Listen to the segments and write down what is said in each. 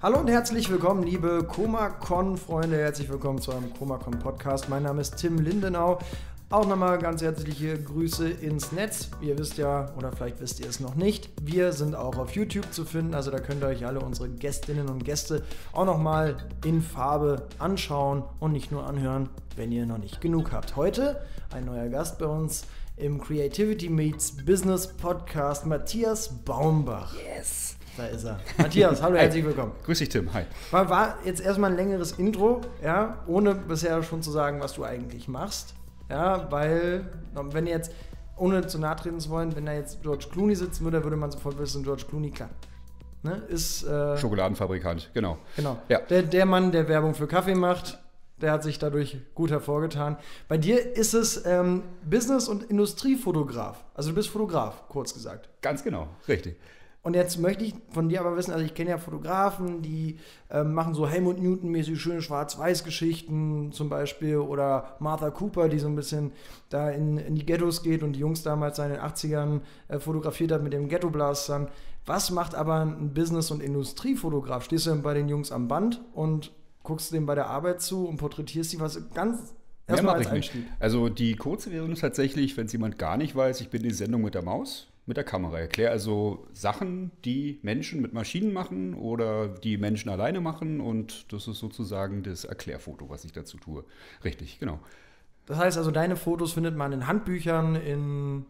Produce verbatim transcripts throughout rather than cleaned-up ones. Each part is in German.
Hallo und herzlich willkommen, liebe ComaCon-Freunde. Herzlich willkommen zu einem ComaCon-Podcast. Mein Name ist Tim Lindenau. Auch nochmal ganz herzliche Grüße ins Netz. Ihr wisst ja, oder vielleicht wisst ihr es noch nicht, wir sind auch auf YouTube zu finden. Also da könnt ihr euch alle unsere Gästinnen und Gäste auch nochmal in Farbe anschauen und nicht nur anhören, wenn ihr noch nicht genug habt. Heute ein neuer Gast bei uns im Creativity Meets Business Podcast, Matthias Baumbach. Yes! Da ist er. Matthias, hallo, herzlich willkommen. Grüß dich, Tim. Hi. War, war jetzt erstmal ein längeres Intro, ja, ohne bisher schon zu sagen, was du eigentlich machst. Ja, weil, wenn ihr jetzt, ohne zu nahe treten zu wollen, wenn da jetzt George Clooney sitzen würde, würde man sofort wissen, George Clooney, klar. Ne, ist, äh, Schokoladenfabrikant, genau. Genau. Ja. Der, der Mann, der Werbung für Kaffee macht, der hat sich dadurch gut hervorgetan. Bei dir ist es ähm, Business- und Industriefotograf. Also du bist Fotograf, kurz gesagt. Ganz genau, richtig. Und jetzt möchte ich von dir aber wissen, also ich kenne ja Fotografen, die ähm, machen so Helmut Newton-mäßig schöne Schwarz-Weiß-Geschichten zum Beispiel, oder Martha Cooper, die so ein bisschen da in, in die Ghettos geht und die Jungs damals in den achtzigern äh, fotografiert hat mit dem Ghetto-Blastern. Was macht aber ein Business- und Industriefotograf? Stehst du dann bei den Jungs am Band und guckst denen bei der Arbeit zu und porträtierst die, was ganz erstmal als Einstieg? Also die kurze Version ist tatsächlich, wenn es jemand gar nicht weiß, ich bin die Sendung mit der Maus. Mit der Kamera. Erkläre also Sachen, die Menschen mit Maschinen machen oder die Menschen alleine machen, und das ist sozusagen das Erklärfoto, was ich dazu tue. Richtig, genau. Das heißt also, deine Fotos findet man in Handbüchern, in...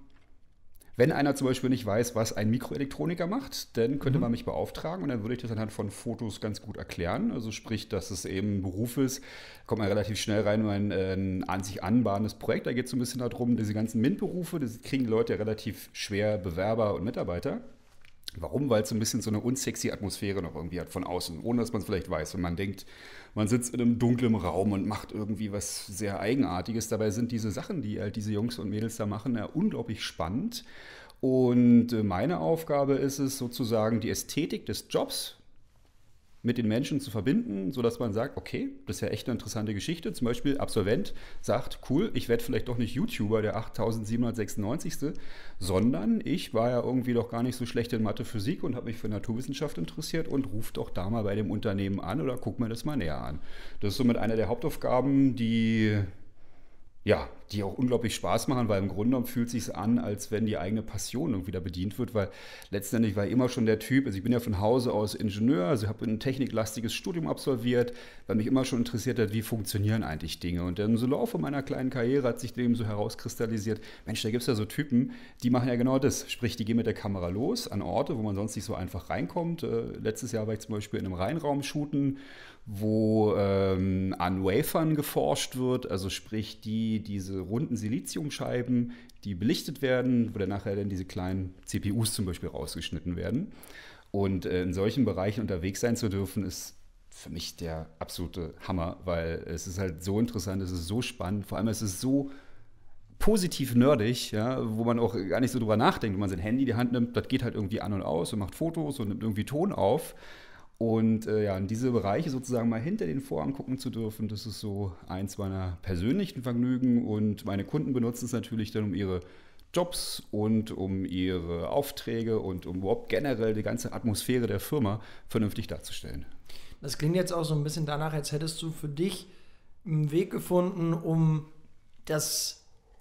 Wenn einer zum Beispiel nicht weiß, was ein Mikroelektroniker macht, dann könnte Mhm. man mich beauftragen und dann würde ich das anhand von Fotos ganz gut erklären. Also sprich, dass es eben ein Beruf ist, kommt man relativ schnell rein in ein, ein an sich anbahnendes Projekt. Da geht es so ein bisschen darum, diese ganzen MINT-Berufe, das kriegen die Leute ja relativ schwer, Bewerber und Mitarbeiter. Warum? Weil es so ein bisschen so eine unsexy Atmosphäre noch irgendwie hat von außen, ohne dass man es vielleicht weiß. Wenn man denkt, man sitzt in einem dunklen Raum und macht irgendwie was sehr Eigenartiges. Dabei sind diese Sachen, die halt diese Jungs und Mädels da machen, ja unglaublich spannend. Und meine Aufgabe ist es sozusagen, die Ästhetik des Jobs mit den Menschen zu verbinden, sodass man sagt, okay, das ist ja echt eine interessante Geschichte. Zum Beispiel Absolvent sagt, cool, ich werde vielleicht doch nicht YouTuber, der achttausendsiebenhundertsechsundneunzigste, sondern ich war ja irgendwie doch gar nicht so schlecht in Mathe, Physik und habe mich für Naturwissenschaft interessiert und rufe doch da mal bei dem Unternehmen an oder guck mir das mal näher an. Das ist somit eine der Hauptaufgaben, die... Ja, die auch unglaublich Spaß machen, weil im Grunde genommen fühlt es sich an, als wenn die eigene Passion irgendwie da bedient wird, weil letztendlich war ich immer schon der Typ, also ich bin ja von Hause aus Ingenieur, also ich habe ein techniklastiges Studium absolviert, weil mich immer schon interessiert hat, wie funktionieren eigentlich Dinge. Und dann so im Laufe meiner kleinen Karriere hat sich dem so herauskristallisiert, Mensch, da gibt es ja so Typen, die machen ja genau das, sprich, die gehen mit der Kamera los an Orte, wo man sonst nicht so einfach reinkommt. Äh, letztes Jahr war ich zum Beispiel in einem Rheinraum shooten, wo ähm, an Wafern geforscht wird, also sprich die, diese runden Siliziumscheiben, die belichtet werden, wo dann nachher dann diese kleinen C P Us zum Beispiel rausgeschnitten werden. Und äh, in solchen Bereichen unterwegs sein zu dürfen, ist für mich der absolute Hammer, weil es ist halt so interessant, es ist so spannend, vor allem es ist so positiv nerdig, ja, wo man auch gar nicht so drüber nachdenkt, wenn man sein Handy in die Hand nimmt, das geht halt irgendwie an und aus und macht Fotos und nimmt irgendwie Ton auf. Und äh, ja, in diese Bereiche sozusagen mal hinter den Vorhang gucken zu dürfen, das ist so eins meiner persönlichen Vergnügen. Und meine Kunden benutzen es natürlich dann, um ihre Jobs und um ihre Aufträge und um überhaupt generell die ganze Atmosphäre der Firma vernünftig darzustellen. Das klingt jetzt auch so ein bisschen danach, als hättest du für dich einen Weg gefunden, um das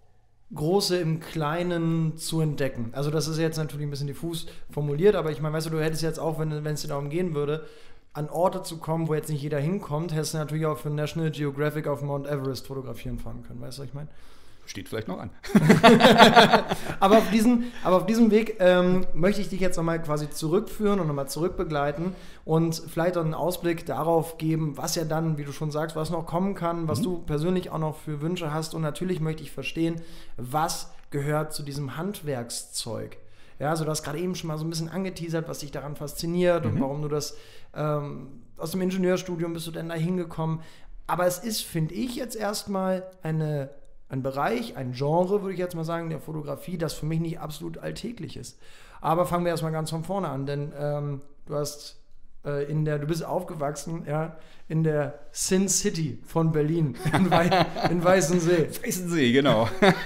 Große im Kleinen zu entdecken. Also das ist jetzt natürlich ein bisschen diffus formuliert, aber ich meine, weißt du, du hättest jetzt auch, wenn wenn es dir darum gehen würde, an Orte zu kommen, wo jetzt nicht jeder hinkommt, hättest du natürlich auch für National Geographic auf Mount Everest fotografieren fahren können, weißt du, was ich meine? Steht vielleicht noch an. aber, auf diesen, aber auf diesem Weg ähm, möchte ich dich jetzt nochmal quasi zurückführen und nochmal zurückbegleiten und vielleicht auch einen Ausblick darauf geben, was ja dann, wie du schon sagst, was noch kommen kann, was mhm. du persönlich auch noch für Wünsche hast. Und natürlich möchte ich verstehen, was gehört zu diesem Handwerkszeug. Ja, also du hast gerade eben schon mal so ein bisschen angeteasert, was dich daran fasziniert mhm. und warum du das ähm, aus dem Ingenieurstudium bist du denn da hingekommen. Aber es ist, finde ich, jetzt erstmal eine Ein Bereich, ein Genre, würde ich jetzt mal sagen, der Fotografie, das für mich nicht absolut alltäglich ist. Aber fangen wir erstmal ganz von vorne an, denn ähm, du hast äh, in der, du bist aufgewachsen, ja, in der Sin City von Berlin, in, Wei in Weißensee. Weißensee, genau.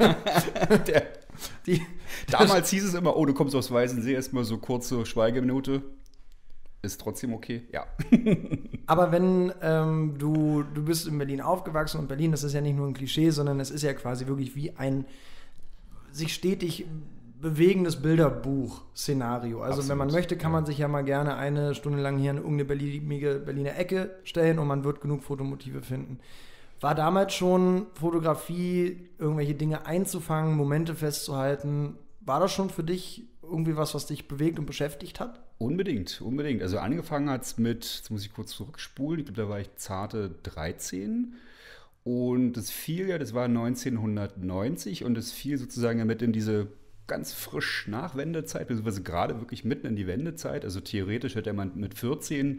der, die, damals hieß es immer, oh, du kommst aus Weißensee, erstmal so kurze Schweigeminute. ist trotzdem okay, ja. Aber wenn ähm, du, du bist in Berlin aufgewachsen und Berlin, das ist ja nicht nur ein Klischee, sondern es ist ja quasi wirklich wie ein sich stetig bewegendes Bilderbuch-Szenario. Also Absolut, wenn man möchte, kann ja. man sich ja mal gerne eine Stunde lang hier in irgendeine beliebige Berliner Ecke stellen und man wird genug Fotomotive finden. War damals schon Fotografie, irgendwelche Dinge einzufangen, Momente festzuhalten, war das schon für dich irgendwie was, was dich bewegt und beschäftigt hat? Unbedingt, unbedingt. Also angefangen hat es mit, jetzt muss ich kurz zurückspulen, ich glaube, da war ich zarte dreizehn. Und das fiel ja, das war neunzehnhundertneunzig und es fiel sozusagen ja mit in diese ganz frisch Nachwendezeit, beziehungsweise gerade wirklich mitten in die Wendezeit. Also theoretisch hätte man mit vierzehn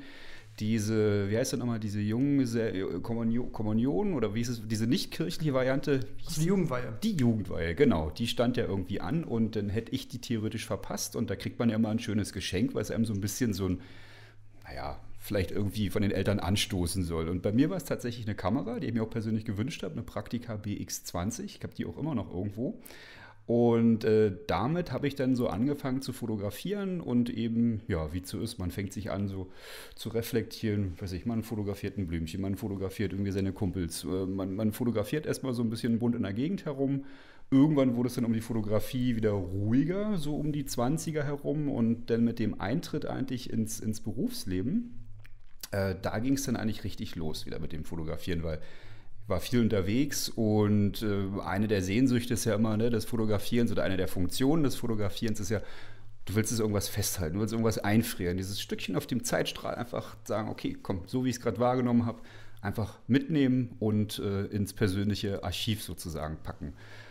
diese, wie heißt das nochmal, diese Jungkommunion, Kommunion oder wie ist es, diese nicht kirchliche Variante? Das ist die Jugendweihe. Die Jugendweihe, genau. Die stand ja irgendwie an und dann hätte ich die theoretisch verpasst und da kriegt man ja immer ein schönes Geschenk, weil es einem so ein bisschen so ein, naja, vielleicht irgendwie von den Eltern anstoßen soll. Und bei mir war es tatsächlich eine Kamera, die ich mir auch persönlich gewünscht habe, eine Praktica B X zwanzig. Ich habe die auch immer noch irgendwo. Und äh, damit habe ich dann so angefangen zu fotografieren und eben, ja, wie es so ist, man fängt sich an so zu reflektieren, weiß ich, man fotografiert ein Blümchen, man fotografiert irgendwie seine Kumpels, äh, man, man fotografiert erstmal so ein bisschen bunt in der Gegend herum. Irgendwann wurde es dann um die Fotografie wieder ruhiger, so um die zwanziger herum und dann mit dem Eintritt eigentlich ins, ins Berufsleben, äh, da ging es dann eigentlich richtig los wieder mit dem Fotografieren, weil war viel unterwegs und äh, eine der Sehnsüchte ist ja immer, ne, des Fotografierens oder eine der Funktionen des Fotografierens ist ja, du willst es irgendwas festhalten, du willst irgendwas einfrieren, dieses Stückchen auf dem Zeitstrahl einfach sagen, okay, komm, so wie ich es gerade wahrgenommen habe, einfach mitnehmen und äh, ins persönliche Archiv sozusagen packen.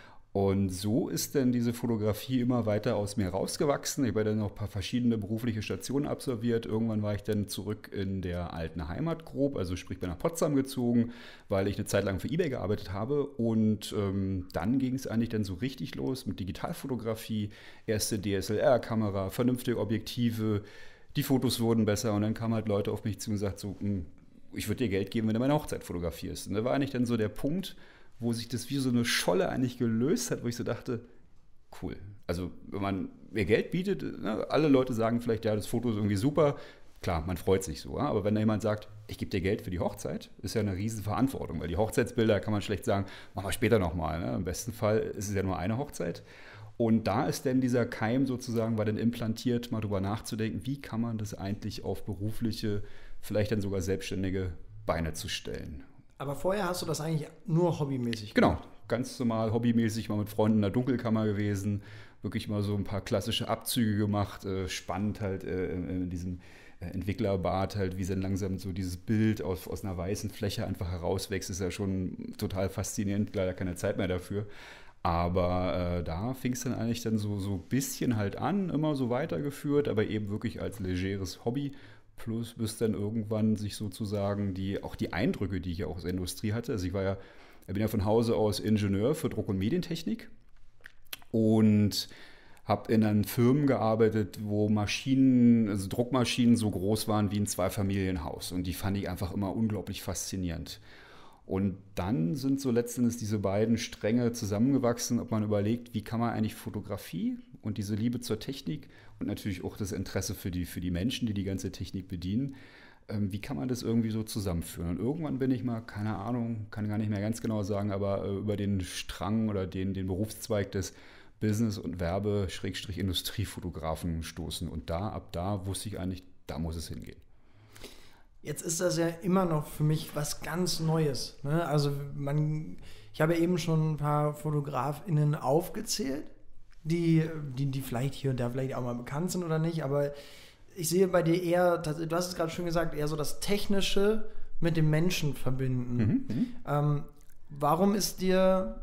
Und so ist dann diese Fotografie immer weiter aus mir rausgewachsen. Ich habe dann noch ein paar verschiedene berufliche Stationen absolviert. Irgendwann war ich dann zurück in der alten Heimat grob, also sprich bin nach Potsdam gezogen, weil ich eine Zeit lang für eBay gearbeitet habe. Und ähm, dann ging es eigentlich dann so richtig los mit Digitalfotografie, erste D S L R-Kamera, vernünftige Objektive, die Fotos wurden besser und dann kamen halt Leute auf mich zu und gesagt so, ich würde dir Geld geben, wenn du meine Hochzeit fotografierst. Und da war eigentlich dann so der Punkt, wo sich das wie so eine Scholle eigentlich gelöst hat, wo ich so dachte, cool. Also wenn man mir Geld bietet, ne, alle Leute sagen vielleicht, ja, das Foto ist irgendwie super. Klar, man freut sich so. Ja? Aber wenn da jemand sagt, ich gebe dir Geld für die Hochzeit, ist ja eine riesen Verantwortung, weil die Hochzeitsbilder kann man schlecht sagen, machen wir später nochmal. Ne? Im besten Fall ist es ja nur eine Hochzeit. Und da ist dann dieser Keim sozusagen, war dann implantiert, mal drüber nachzudenken, wie kann man das eigentlich auf berufliche, vielleicht dann sogar selbstständige Beine zu stellen. Aber vorher hast du das eigentlich nur hobbymäßig gemacht? Genau, ganz normal hobbymäßig, mal mit Freunden in der Dunkelkammer gewesen, wirklich mal so ein paar klassische Abzüge gemacht, äh, spannend halt äh, in diesem äh, Entwicklerbad halt, wie dann langsam so dieses Bild aus, aus einer weißen Fläche einfach herauswächst, ist ja schon total faszinierend, leider keine Zeit mehr dafür. Aber äh, da fing es dann eigentlich dann so ein so bisschen halt an, immer so weitergeführt, aber eben wirklich als legeres Hobby. Plus bis dann irgendwann sich sozusagen die, auch die Eindrücke, die ich ja auch aus der Industrie hatte. Also ich war ja, ich bin ja von Hause aus Ingenieur für Druck- und Medientechnik und habe in dann Firmen gearbeitet, wo Maschinen, also Druckmaschinen so groß waren wie ein Zweifamilienhaus. Und die fand ich einfach immer unglaublich faszinierend. Und dann sind so letztendlich diese beiden Stränge zusammengewachsen, ob man überlegt, wie kann man eigentlich Fotografie und diese Liebe zur Technik und natürlich auch das Interesse für die, für die Menschen, die die ganze Technik bedienen, ähm, wie kann man das irgendwie so zusammenführen? Und irgendwann bin ich mal, keine Ahnung, kann gar nicht mehr ganz genau sagen, aber äh, über den Strang oder den, den Berufszweig des Business- und Werbe-Industriefotografen gestoßen. Und da, ab da wusste ich eigentlich, da muss es hingehen. Jetzt ist das ja immer noch für mich was ganz Neues. Ne? Also man, ich habe eben schon ein paar FotografInnen aufgezählt, die, die, die vielleicht hier und da vielleicht auch mal bekannt sind oder nicht, aber ich sehe bei dir eher, du hast es gerade schon gesagt, eher so das Technische mit dem Menschen verbinden. Mhm, ähm, warum ist dir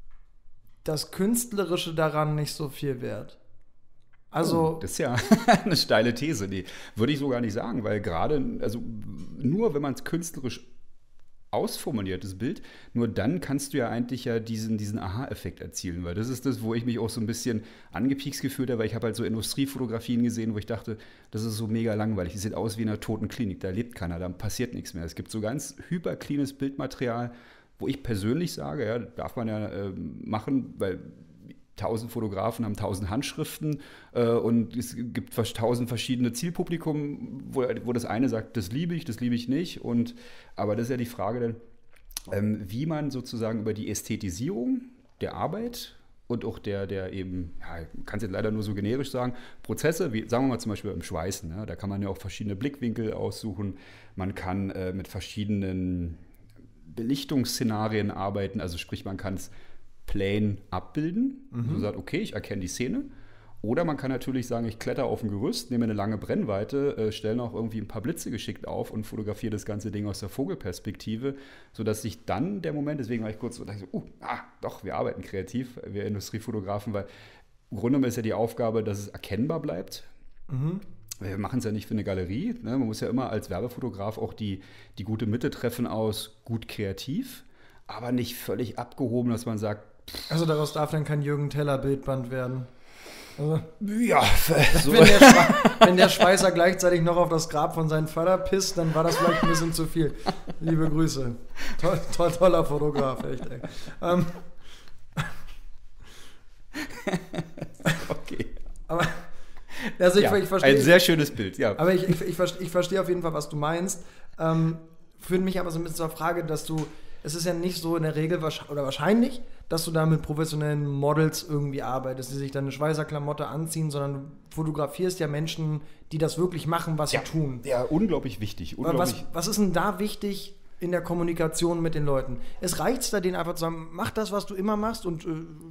das Künstlerische daran nicht so viel wert? Also, oh, das ist ja eine steile These. Nee, würde ich so gar nicht sagen, weil gerade, also nur wenn man es künstlerisch ausformuliert, das Bild, nur dann kannst du ja eigentlich ja diesen, diesen Aha-Effekt erzielen, weil das ist das, wo ich mich auch so ein bisschen angepiekst gefühlt habe, weil ich habe halt so Industriefotografien gesehen, wo ich dachte, das ist so mega langweilig, das sieht aus wie in einer toten Klinik, da lebt keiner, da passiert nichts mehr. Es gibt so ganz hypercleanes Bildmaterial, wo ich persönlich sage, ja, darf man ja äh, machen, weil tausend Fotografen haben tausend Handschriften äh, und es gibt fast tausend verschiedene Zielpublikum, wo, wo das eine sagt, das liebe ich, das liebe ich nicht. Und, aber das ist ja die Frage dann, ähm, wie man sozusagen über die Ästhetisierung der Arbeit und auch der, der eben, ja, ich kann es jetzt leider nur so generisch sagen, Prozesse, wie sagen wir mal zum Beispiel beim Schweißen, ja, da kann man ja auch verschiedene Blickwinkel aussuchen, man kann äh, mit verschiedenen Belichtungsszenarien arbeiten, also sprich, man kann es plain abbilden, mhm. so sagt, okay, ich erkenne die Szene. Oder man kann natürlich sagen, ich kletter auf ein Gerüst, nehme eine lange Brennweite, äh, stelle noch irgendwie ein paar Blitze geschickt auf und fotografiere das ganze Ding aus der Vogelperspektive, sodass sich dann der Moment, deswegen war ich kurz so, dachte ich so, uh, ah, doch, wir arbeiten kreativ, wir Industriefotografen, weil im Grunde genommen ist ja die Aufgabe, dass es erkennbar bleibt. Mhm. Wir machen es ja nicht für eine Galerie, ne? Man muss ja immer als Werbefotograf auch die, die gute Mitte treffen aus gut kreativ, aber nicht völlig abgehoben, dass man sagt, pff, also daraus darf dann kein Jürgen Teller Bildband werden. Also, ja, so. wenn, der Schwe- wenn der Schweißer gleichzeitig noch auf das Grab von seinem Vater pisst, dann war das vielleicht ein bisschen zu viel. Liebe Grüße. Toll, toll, toller Fotograf, echt. Ey. Ähm. Okay. Aber also ich, ja, ich verstehe, ein sehr schönes Bild, ja. Aber ich, ich, ich, ich verstehe auf jeden Fall, was du meinst. Ähm, führt mich aber so ein bisschen zur Frage, dass du, es ist ja nicht so in der Regel oder wahrscheinlich, dass du da mit professionellen Models irgendwie arbeitest, die sich dann eine Schweißerklamotte anziehen, sondern du fotografierst ja Menschen, die das wirklich machen, was ja, sie tun. Ja, unglaublich wichtig. Unglaublich. Was, was ist denn da wichtig in der Kommunikation mit den Leuten? Es reicht da, denen einfach zu sagen, mach das, was du immer machst und äh,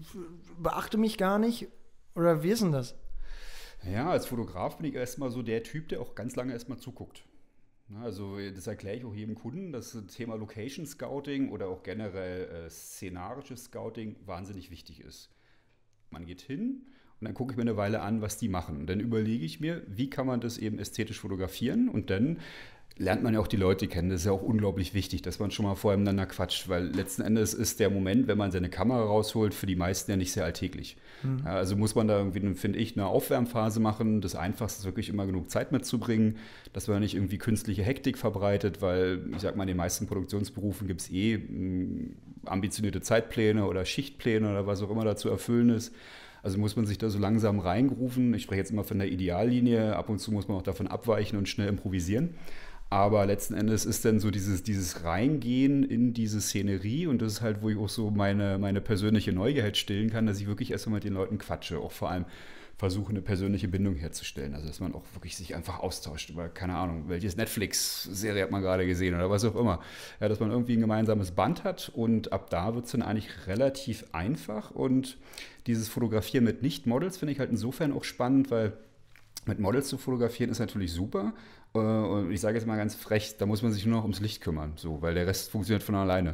beachte mich gar nicht? Oder wie ist denn das? Ja, als Fotograf bin ich erstmal so der Typ, der auch ganz lange erstmal zuguckt. Also das erkläre ich auch jedem Kunden, dass das Thema Location Scouting oder auch generell äh, szenarisches Scouting wahnsinnig wichtig ist. Man geht hin und dann gucke ich mir eine Weile an, was die machen. Und dann überlege ich mir, wie kann man das eben ästhetisch fotografieren, und dann lernt man ja auch die Leute kennen. Das ist ja auch unglaublich wichtig, dass man schon mal vorher miteinander quatscht, weil letzten Endes ist der Moment, wenn man seine Kamera rausholt, für die meisten ja nicht sehr alltäglich. Mhm. Ja, also muss man da irgendwie, finde ich, eine Aufwärmphase machen. Das Einfachste ist wirklich immer genug Zeit mitzubringen, dass man nicht irgendwie künstliche Hektik verbreitet, weil, ich sag mal, in den meisten Produktionsberufen gibt es eh mh, ambitionierte Zeitpläne oder Schichtpläne oder was auch immer da zu erfüllen ist. Also muss man sich da so langsam reingrufen. Ich spreche jetzt immer von der Ideallinie. Ab und zu muss man auch davon abweichen und schnell improvisieren. Aber letzten Endes ist dann so dieses, dieses Reingehen in diese Szenerie, und das ist halt, wo ich auch so meine, meine persönliche Neugier halt stillen kann, dass ich wirklich erstmal mit den Leuten quatsche, auch vor allem versuche, eine persönliche Bindung herzustellen. Also dass man auch wirklich sich einfach austauscht über, keine Ahnung, welches Netflix-Serie hat man gerade gesehen oder was auch immer. Ja, dass man irgendwie ein gemeinsames Band hat, und ab da wird es dann eigentlich relativ einfach. Und dieses Fotografieren mit Nicht-Models finde ich halt insofern auch spannend, weil mit Models zu fotografieren ist natürlich super. Und ich sage jetzt mal ganz frech, da muss man sich nur noch ums Licht kümmern, so, weil der Rest funktioniert von alleine.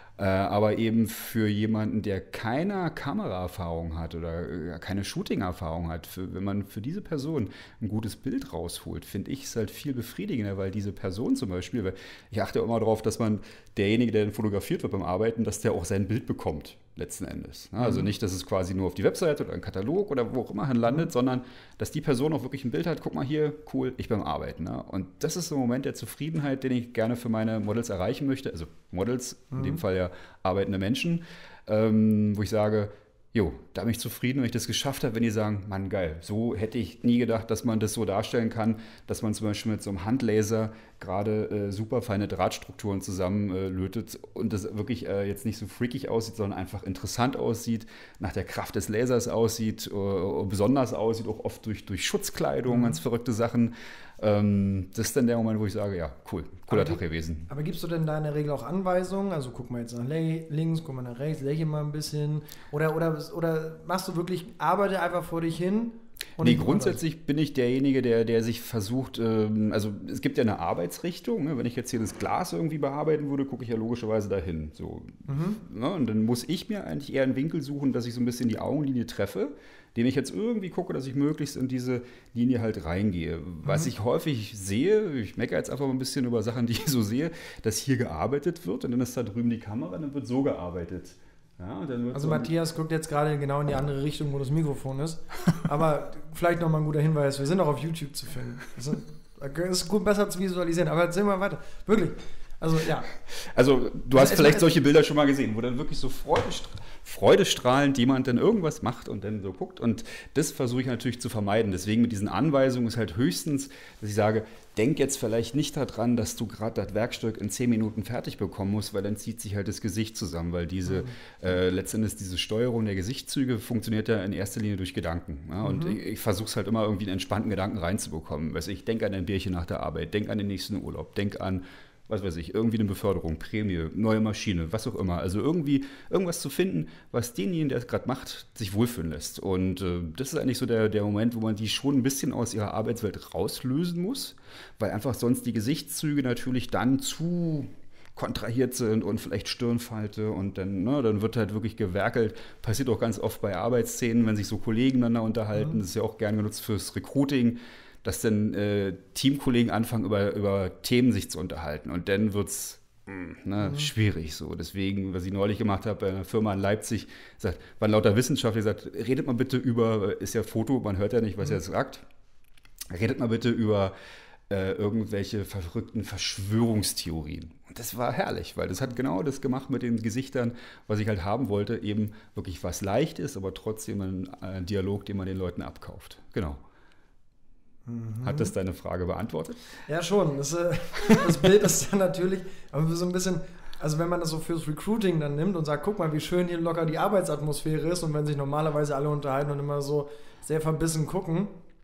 Aber eben für jemanden, der keine Kameraerfahrung hat oder keine Shooting-Erfahrung hat, für, wenn man für diese Person ein gutes Bild rausholt, finde ich es halt viel befriedigender, weil diese Person zum Beispiel, weil ich achte immer darauf, dass man derjenige, der dann fotografiert wird beim Arbeiten, dass der auch sein Bild bekommt, letzten Endes. Also nicht, dass es quasi nur auf die Webseite oder einen Katalog oder wo auch immer hin landet, sondern dass die Person auch wirklich ein Bild hat, guck mal hier, cool, ich beim Arbeiten. Und das ist so ein Moment der Zufriedenheit, den ich gerne für meine Models erreichen möchte, also Models, in dem Fall ja arbeitende Menschen, ähm, wo ich sage, jo, da bin ich zufrieden, wenn ich das geschafft habe, wenn die sagen, Mann, geil, so hätte ich nie gedacht, dass man das so darstellen kann, dass man zum Beispiel mit so einem Handlaser gerade äh, super feine Drahtstrukturen zusammenlötet äh, und das wirklich äh, jetzt nicht so freakig aussieht, sondern einfach interessant aussieht, nach der Kraft des Lasers aussieht, äh, besonders aussieht, auch oft durch, durch Schutzkleidung, mhm. ganz verrückte Sachen. Ähm, das ist dann der Moment, wo ich sage, ja, cool, cooler aber Tag gewesen. Aber gibst du denn da in der Regel auch Anweisungen? Also guck mal jetzt nach links, guck mal nach rechts, lächle mal ein bisschen. Oder, oder, oder machst du wirklich, arbeite einfach vor dich hin? Und nee, grundsätzlich bin ich derjenige, der, der sich versucht, ähm, also es gibt ja eine Arbeitsrichtung, ne? Wenn ich jetzt hier das Glas irgendwie bearbeiten würde, gucke ich ja logischerweise dahin. So, mhm. ne? Und dann muss ich mir eigentlich eher einen Winkel suchen, dass ich so ein bisschen die Augenlinie treffe, dem ich jetzt irgendwie gucke, dass ich möglichst in diese Linie halt reingehe. Was mhm. ich häufig sehe, ich meckere jetzt einfach mal ein bisschen über Sachen, die ich so sehe, dass hier gearbeitet wird und dann ist da drüben die Kamera und dann wird so gearbeitet. Ja, dann wird also so Matthias guckt jetzt gerade genau in die andere Richtung, wo das Mikrofon ist. Aber vielleicht nochmal ein guter Hinweis, wir sind auch auf YouTube zu finden. Das ist gut, besser zu visualisieren, aber erzähl mal weiter. Wirklich. Also, ja. Also, du Also hast vielleicht mal, solche Bilder schon mal gesehen, wo dann wirklich so freudestra freudestrahlend jemand dann irgendwas macht und dann so guckt. Und das versuche ich natürlich zu vermeiden. Deswegen mit diesen Anweisungen ist halt höchstens, dass ich sage, denk jetzt vielleicht nicht daran, dass du gerade das Werkstück in zehn Minuten fertig bekommen musst, weil dann zieht sich halt das Gesicht zusammen, weil diese, mhm. äh, letztendlich diese Steuerung der Gesichtszüge funktioniert ja in erster Linie durch Gedanken. Ja? Und mhm. ich, ich versuche es halt immer irgendwie einen entspannten Gedanken reinzubekommen. Weißt, ich denke an ein Bierchen nach der Arbeit, denk an den nächsten Urlaub, denk an, was weiß ich, irgendwie eine Beförderung, Prämie, neue Maschine, was auch immer. Also irgendwie irgendwas zu finden, was denjenigen, der es gerade macht, sich wohlfühlen lässt. Und äh, das ist eigentlich so der, der Moment, wo man die schon ein bisschen aus ihrer Arbeitswelt rauslösen muss, weil einfach sonst die Gesichtszüge natürlich dann zu kontrahiert sind und vielleicht Stirnfalte und dann, ne, dann wird halt wirklich gewerkelt. Passiert auch ganz oft bei Arbeitsszenen, wenn sich so Kollegen miteinander unterhalten. Mhm. Das ist ja auch gerne genutzt fürs Recruiting, dass dann äh, Teamkollegen anfangen, über, über Themen sich zu unterhalten. Und dann wird es ne, mhm. schwierig so. Deswegen, was ich neulich gemacht habe bei einer Firma in Leipzig, sagt, waren lauter Wissenschaftler, gesagt, redet mal bitte über, ist ja Foto, man hört ja nicht, was mhm. er sagt, redet mal bitte über äh, irgendwelche verrückten Verschwörungstheorien. Und das war herrlich, weil das hat genau das gemacht mit den Gesichtern, was ich halt haben wollte, eben wirklich was leicht ist, aber trotzdem ein, ein Dialog, den man den Leuten abkauft. Genau. Hat das deine Frage beantwortet? Ja, schon. Das, äh, das Bild ist dann natürlich aber so ein bisschen, also wenn man das so fürs Recruiting dann nimmt und sagt, guck mal, wie schön hier locker die Arbeitsatmosphäre ist und wenn sich normalerweise alle unterhalten und immer so sehr verbissen gucken,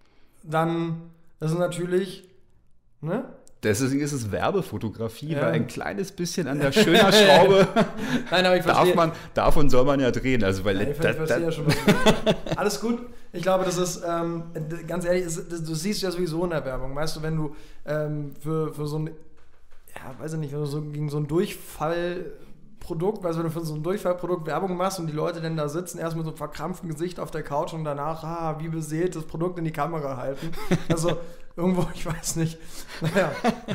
dann ist es natürlich, ne? Deswegen ist es Werbefotografie, ja. weil ein kleines bisschen an der schöner Schraube Nein, aber ich darf man, darf und soll man ja drehen. Also, weil ja, ich, da, ich verstehe da, ja schon, was du meinst. Alles gut. Ich glaube, das ist, ähm, ganz ehrlich, ist, das, du siehst ja sowieso in der Werbung. Weißt du, wenn du ähm, für, für so ein, ja, weiß ich nicht, wenn du so gegen so ein Durchfallprodukt, weißt du, wenn du für so ein Durchfallprodukt Werbung machst und die Leute dann da sitzen, erst mit so einem verkrampften Gesicht auf der Couch und danach, ah, wie beseelt, das Produkt in die Kamera halten. Also, irgendwo, ich weiß nicht. Naja.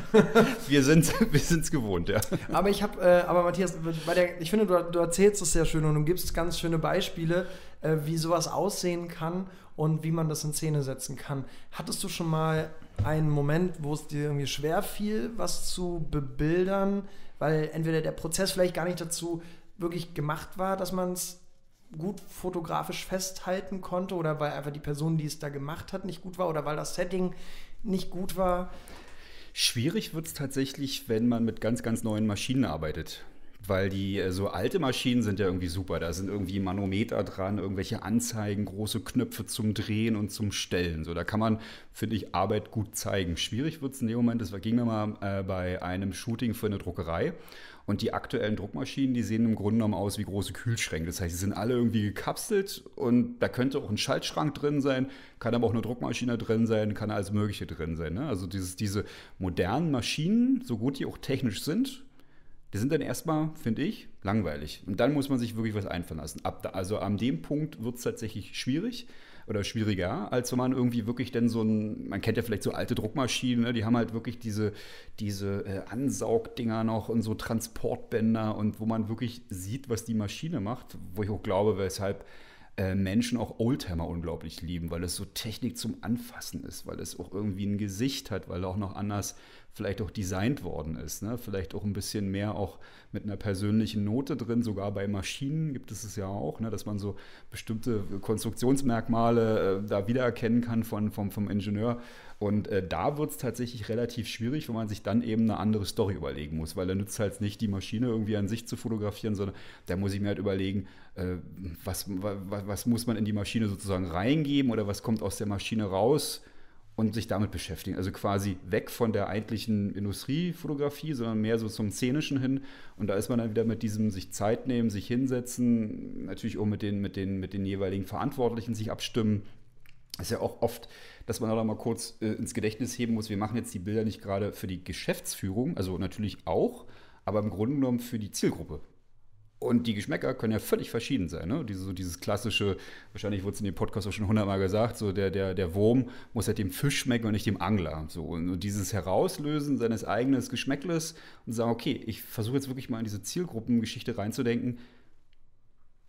Wir sind wir sind's gewohnt, ja. Aber ich habe, äh, aber Matthias, bei der, ich finde, du, du erzählst es sehr schön und du gibst ganz schöne Beispiele, äh, wie sowas aussehen kann und wie man das in Szene setzen kann. Hattest du schon mal einen Moment, wo es dir irgendwie schwer fiel, was zu bebildern, weil entweder der Prozess vielleicht gar nicht dazu wirklich gemacht war, dass man es gut fotografisch festhalten konnte oder weil einfach die Person, die es da gemacht hat, nicht gut war oder weil das Setting nicht gut war? Schwierig wird es tatsächlich, wenn man mit ganz, ganz neuen Maschinen arbeitet. Weil die so alte Maschinen sind ja irgendwie super. Da sind irgendwie Manometer dran, irgendwelche Anzeigen, große Knöpfe zum Drehen und zum Stellen. So, da kann man, finde ich, Arbeit gut zeigen. Schwierig wird es in dem Moment, das ging mir mal äh, bei einem Shooting für eine Druckerei. Und die aktuellen Druckmaschinen, die sehen im Grunde genommen aus wie große Kühlschränke. Das heißt, sie sind alle irgendwie gekapselt und da könnte auch ein Schaltschrank drin sein, kann aber auch eine Druckmaschine drin sein, kann alles Mögliche drin sein. Ne? Also dieses, diese modernen Maschinen, so gut die auch technisch sind, die sind dann erstmal, finde ich, langweilig. Und dann muss man sich wirklich was einfallen lassen. Ab da, also an dem Punkt wird es tatsächlich schwierig oder schwieriger, als wenn man irgendwie wirklich dann so ein, man kennt ja vielleicht so alte Druckmaschinen, ne? Die haben halt wirklich diese, diese äh, Ansaugdinger noch und so Transportbänder und wo man wirklich sieht, was die Maschine macht, wo ich auch glaube, weshalb äh, Menschen auch Oldtimer unglaublich lieben, weil es so Technik zum Anfassen ist, weil es auch irgendwie ein Gesicht hat, weil auch noch anders vielleicht auch designt worden ist, ne? Vielleicht auch ein bisschen mehr auch mit einer persönlichen Note drin, sogar bei Maschinen gibt es es ja auch, ne? Dass man so bestimmte Konstruktionsmerkmale äh, da wiedererkennen kann von, vom, vom Ingenieur. Und äh, da wird es tatsächlich relativ schwierig, wenn man sich dann eben eine andere Story überlegen muss, weil da nützt halt nicht die Maschine irgendwie an sich zu fotografieren, sondern da muss ich mir halt überlegen, äh, was, was, was muss man in die Maschine sozusagen reingeben oder was kommt aus der Maschine raus und sich damit beschäftigen. Also quasi weg von der eigentlichen Industriefotografie, sondern mehr so zum Szenischen hin. Und da ist man dann wieder mit diesem sich Zeit nehmen, sich hinsetzen, natürlich auch mit den, mit den, mit den jeweiligen Verantwortlichen sich abstimmen. Das ist ja auch oft, dass man da mal kurz äh, ins Gedächtnis heben muss, wir machen jetzt die Bilder nicht gerade für die Geschäftsführung, also natürlich auch, aber im Grunde genommen für die Zielgruppe. Und die Geschmäcker können ja völlig verschieden sein. Ne? Diese, so dieses klassische, wahrscheinlich wurde es in dem Podcast auch schon hundertmal gesagt, so der, der, der Wurm muss halt dem Fisch schmecken und nicht dem Angler. So, und dieses Herauslösen seines eigenen Geschmäckles und sagen, okay, ich versuche jetzt wirklich mal in diese Zielgruppengeschichte reinzudenken.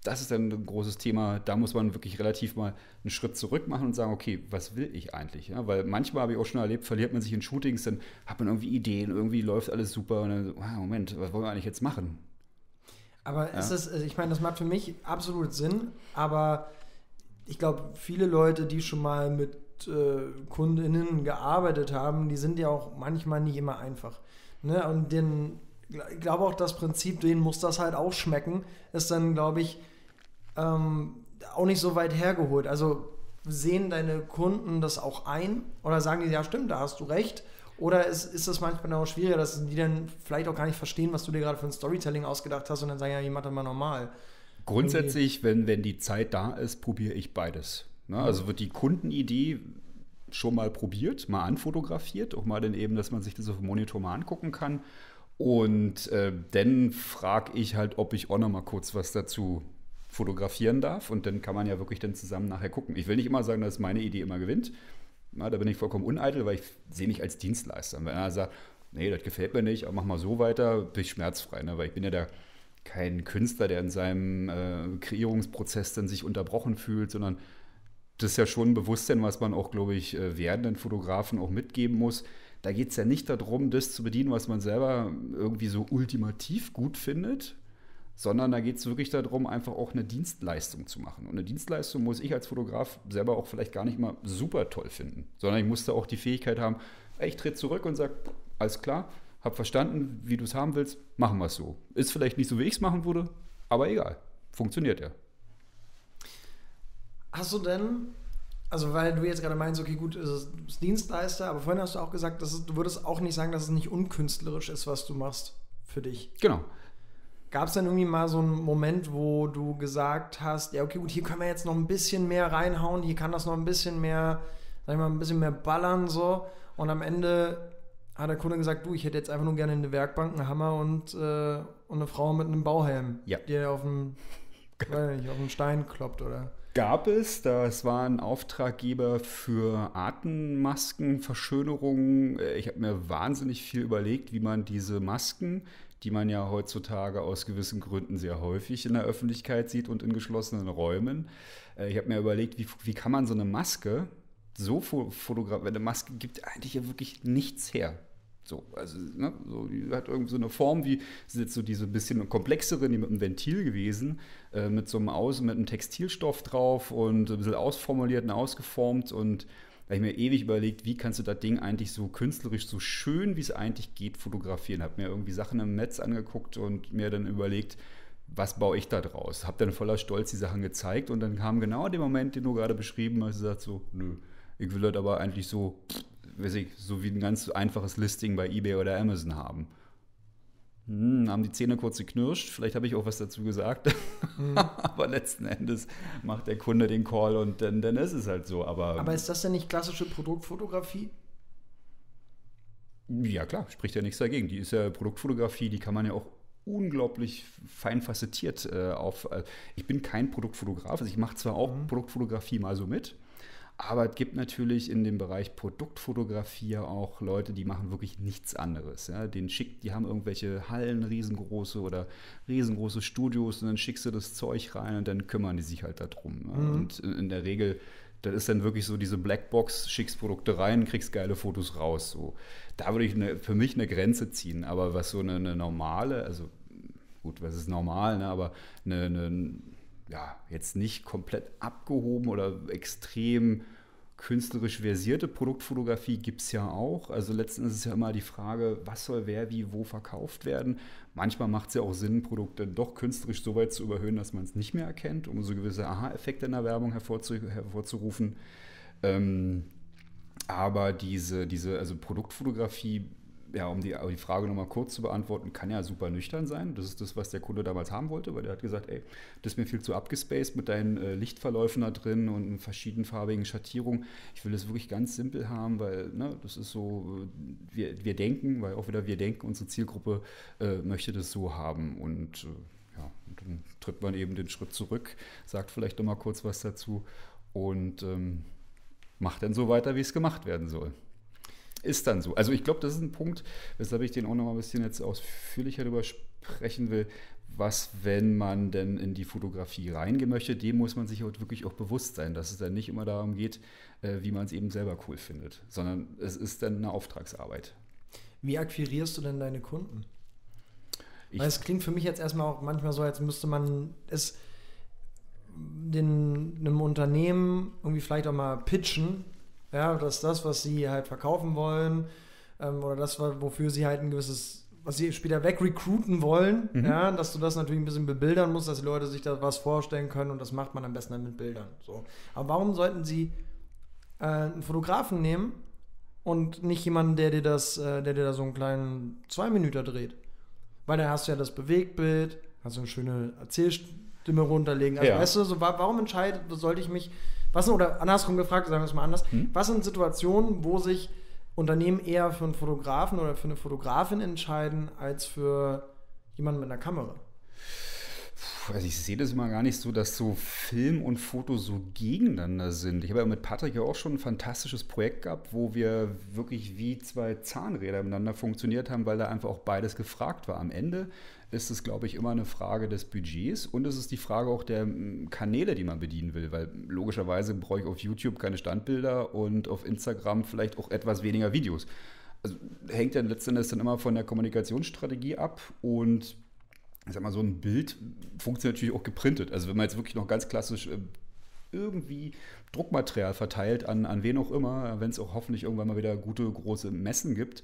das ist dann ein großes Thema. Da muss man wirklich relativ mal einen Schritt zurück machen und sagen, okay, was will ich eigentlich? Ja, weil manchmal habe ich auch schon erlebt, verliert man sich in Shootings, dann hat man irgendwie Ideen, irgendwie läuft alles super und dann so, ah, Moment, was wollen wir eigentlich jetzt machen? Aber Ja. ist es, ich meine, das macht für mich absolut Sinn, aber ich glaube, viele Leute, die schon mal mit äh, KundInnen gearbeitet haben, die sind ja auch manchmal nicht immer einfach. Ne? Und den, ich glaube auch, das Prinzip, denen muss das halt auch schmecken, ist dann, glaube ich, ähm, auch nicht so weit hergeholt. Also sehen deine Kunden das auch ein oder sagen die, ja stimmt, da hast du recht? Oder ist, ist das manchmal auch schwieriger, dass die dann vielleicht auch gar nicht verstehen, was du dir gerade für ein Storytelling ausgedacht hast und dann sagen, ja, ich mach das mal normal. Grundsätzlich, wenn, wenn die Zeit da ist, probiere ich beides. Ne? Mhm. Also wird die Kundenidee schon mal probiert, mal anfotografiert, auch mal dann eben, dass man sich das auf dem Monitor mal angucken kann. Und äh, dann frage ich halt, ob ich auch noch mal kurz was dazu fotografieren darf. Und dann kann man ja wirklich dann zusammen nachher gucken. Ich will nicht immer sagen, dass meine Idee immer gewinnt. Na, da bin ich vollkommen uneitel, weil ich sehe mich als Dienstleister. Und wenn einer sagt, nee, das gefällt mir nicht, aber mach mal so weiter, bin ich schmerzfrei. Ne? Weil ich bin ja der kein Künstler, der in seinem äh, Kreierungsprozess dann sich unterbrochen fühlt, sondern das ist ja schon ein Bewusstsein, was man auch, glaube ich, äh, werdenden Fotografen auch mitgeben muss. Da geht es ja nicht darum, das zu bedienen, was man selber irgendwie so ultimativ gut findet, sondern da geht es wirklich darum, einfach auch eine Dienstleistung zu machen. Und eine Dienstleistung muss ich als Fotograf selber auch vielleicht gar nicht mal super toll finden, sondern ich musste auch die Fähigkeit haben, ey, ich trete zurück und sage, alles klar, hab verstanden, wie du es haben willst, machen wir es so. Ist vielleicht nicht so, wie ich es machen würde, aber egal, funktioniert ja. Hast du denn, also weil du jetzt gerade meinst, okay, gut, es ist Dienstleister, aber vorhin hast du auch gesagt, dass es, du würdest auch nicht sagen, dass es nicht unkünstlerisch ist, was du machst für dich. Genau. Gab es dann irgendwie mal so einen Moment, wo du gesagt hast, ja, okay, gut, hier können wir jetzt noch ein bisschen mehr reinhauen, hier kann das noch ein bisschen mehr, sag ich mal, ein bisschen mehr ballern so und am Ende hat der Kunde gesagt, du, ich hätte jetzt einfach nur gerne eine Werkbank, einen Hammer und, äh, und eine Frau mit einem Bauhelm, Ja. die auf den, weiß nicht, auf den Stein kloppt, oder? Gab es, das war ein Auftraggeber für Atemmaskenverschönerungen. Ich habe mir wahnsinnig viel überlegt, wie man diese Masken, die man ja heutzutage aus gewissen Gründen sehr häufig in der Öffentlichkeit sieht und in geschlossenen Räumen. Ich habe mir überlegt, wie, wie kann man so eine Maske so fotografieren, weil eine Maske gibt eigentlich ja wirklich nichts her. So, also, ne, so, die hat irgendwie so eine Form, wie ist jetzt so diese bisschen komplexere, die mit einem Ventil gewesen, äh, mit so einem Aus, mit einem Textilstoff drauf und ein bisschen ausformuliert und ausgeformt. Und da habe ich mir ewig überlegt, wie kannst du das Ding eigentlich so künstlerisch, so schön wie es eigentlich geht, fotografieren. Habe mir irgendwie Sachen im Netz angeguckt und mir dann überlegt, was baue ich da draus? Habe dann voller Stolz die Sachen gezeigt und dann kam genau der Moment, den du gerade beschrieben hast, gesagt so, nö, ich will das aber eigentlich so, weiß ich, so wie ein ganz einfaches Listing bei eBay oder Amazon haben. Hm, haben die Zähne kurz geknirscht, vielleicht habe ich auch was dazu gesagt, mhm. aber letzten Endes macht der Kunde den Call und dann, dann ist es halt so. Aber, aber ist das denn nicht klassische Produktfotografie? Ja klar, spricht ja nichts dagegen. Die ist ja Produktfotografie, die kann man ja auch unglaublich fein facettiert äh, auf. Äh, ich bin kein Produktfotograf, also ich mache zwar auch mhm. Produktfotografie mal so mit, aber es gibt natürlich in dem Bereich Produktfotografie auch Leute, die machen wirklich nichts anderes. Ja. Den schick, die haben irgendwelche Hallen, riesengroße oder riesengroße Studios und dann schickst du das Zeug rein und dann kümmern die sich halt darum. Ja. Mhm. Und in der Regel, das ist dann wirklich so diese Blackbox, schickst Produkte rein, kriegst geile Fotos raus. So. Da würde ich eine, für mich eine Grenze ziehen. Aber was so eine, eine normale, also gut, was ist normal, ne, aber eine, eine ja, jetzt nicht komplett abgehoben oder extrem künstlerisch versierte Produktfotografie gibt es ja auch. Also letztendlich ist es ja immer die Frage, was soll wer wie wo verkauft werden. Manchmal macht es ja auch Sinn, Produkte doch künstlerisch so weit zu überhöhen, dass man es nicht mehr erkennt, um so gewisse Aha-Effekte in der Werbung hervorzu hervorzurufen. Ähm, aber diese, diese also Produktfotografie, ja, um die, die Frage nochmal kurz zu beantworten, kann ja super nüchtern sein. Das ist das, was der Kunde damals haben wollte, weil der hat gesagt, ey, das ist mir viel zu abgespaced mit deinen äh, Lichtverläufen da drin und verschiedenfarbigen Schattierungen. Ich will das wirklich ganz simpel haben, weil ne, das ist so, wir, wir denken, weil auch wieder wir denken, unsere Zielgruppe äh, möchte das so haben. Und, äh, ja, und dann tritt man eben den Schritt zurück, sagt vielleicht nochmal kurz was dazu und ähm, macht dann so weiter, wie es gemacht werden soll. ist dann so. Also ich glaube, das ist ein Punkt, weshalb ich den auch noch mal ein bisschen jetzt ausführlicher darüber sprechen will. Was, wenn man denn in die Fotografie reingehen möchte, dem muss man sich auch wirklich auch bewusst sein, dass es dann nicht immer darum geht, wie man es eben selber cool findet, sondern es ist dann eine Auftragsarbeit. Wie akquirierst du denn deine Kunden? Ich Weil es klingt für mich jetzt erstmal auch manchmal so, als müsste man es den, einem Unternehmen irgendwie vielleicht auch mal pitchen, ja, dass das, was sie halt verkaufen wollen, ähm, oder das, wofür sie halt ein gewisses, was sie später wegrecruiten wollen, mhm. ja, dass du das natürlich ein bisschen bebildern musst, dass die Leute sich da was vorstellen können, und das macht man am besten dann mit Bildern. So. Aber warum sollten sie äh, einen Fotografen nehmen und nicht jemanden, der dir das, äh, der dir da so einen kleinen Zwei-Minüter dreht? Weil da hast du ja das Bewegtbild, hast du eine schöne Erzählstimme runterlegen. Also ja. weißt du, so, warum entscheidet, sollte ich mich, was oder andersrum gefragt, sagen wir es mal anders, hm? was sind Situationen, wo sich Unternehmen eher für einen Fotografen oder für eine Fotografin entscheiden, als für jemanden mit einer Kamera? Also ich sehe das immer gar nicht so, dass so Film und Foto so gegeneinander sind. Ich habe ja mit Patrick ja auch schon ein fantastisches Projekt gehabt, wo wir wirklich wie zwei Zahnräder miteinander funktioniert haben, weil da einfach auch beides gefragt war. Am Ende ist es, glaube ich, immer eine Frage des Budgets, und es ist die Frage auch der Kanäle, die man bedienen will, weil logischerweise brauche ich auf YouTube keine Standbilder und auf Instagram vielleicht auch etwas weniger Videos. Also hängt ja letztendlich dann immer von der Kommunikationsstrategie ab, und ich sag mal, so ein Bild funktioniert natürlich auch geprintet. Also wenn man jetzt wirklich noch ganz klassisch äh, irgendwie Druckmaterial verteilt an, an wen auch immer, wenn es auch hoffentlich irgendwann mal wieder gute, große Messen gibt,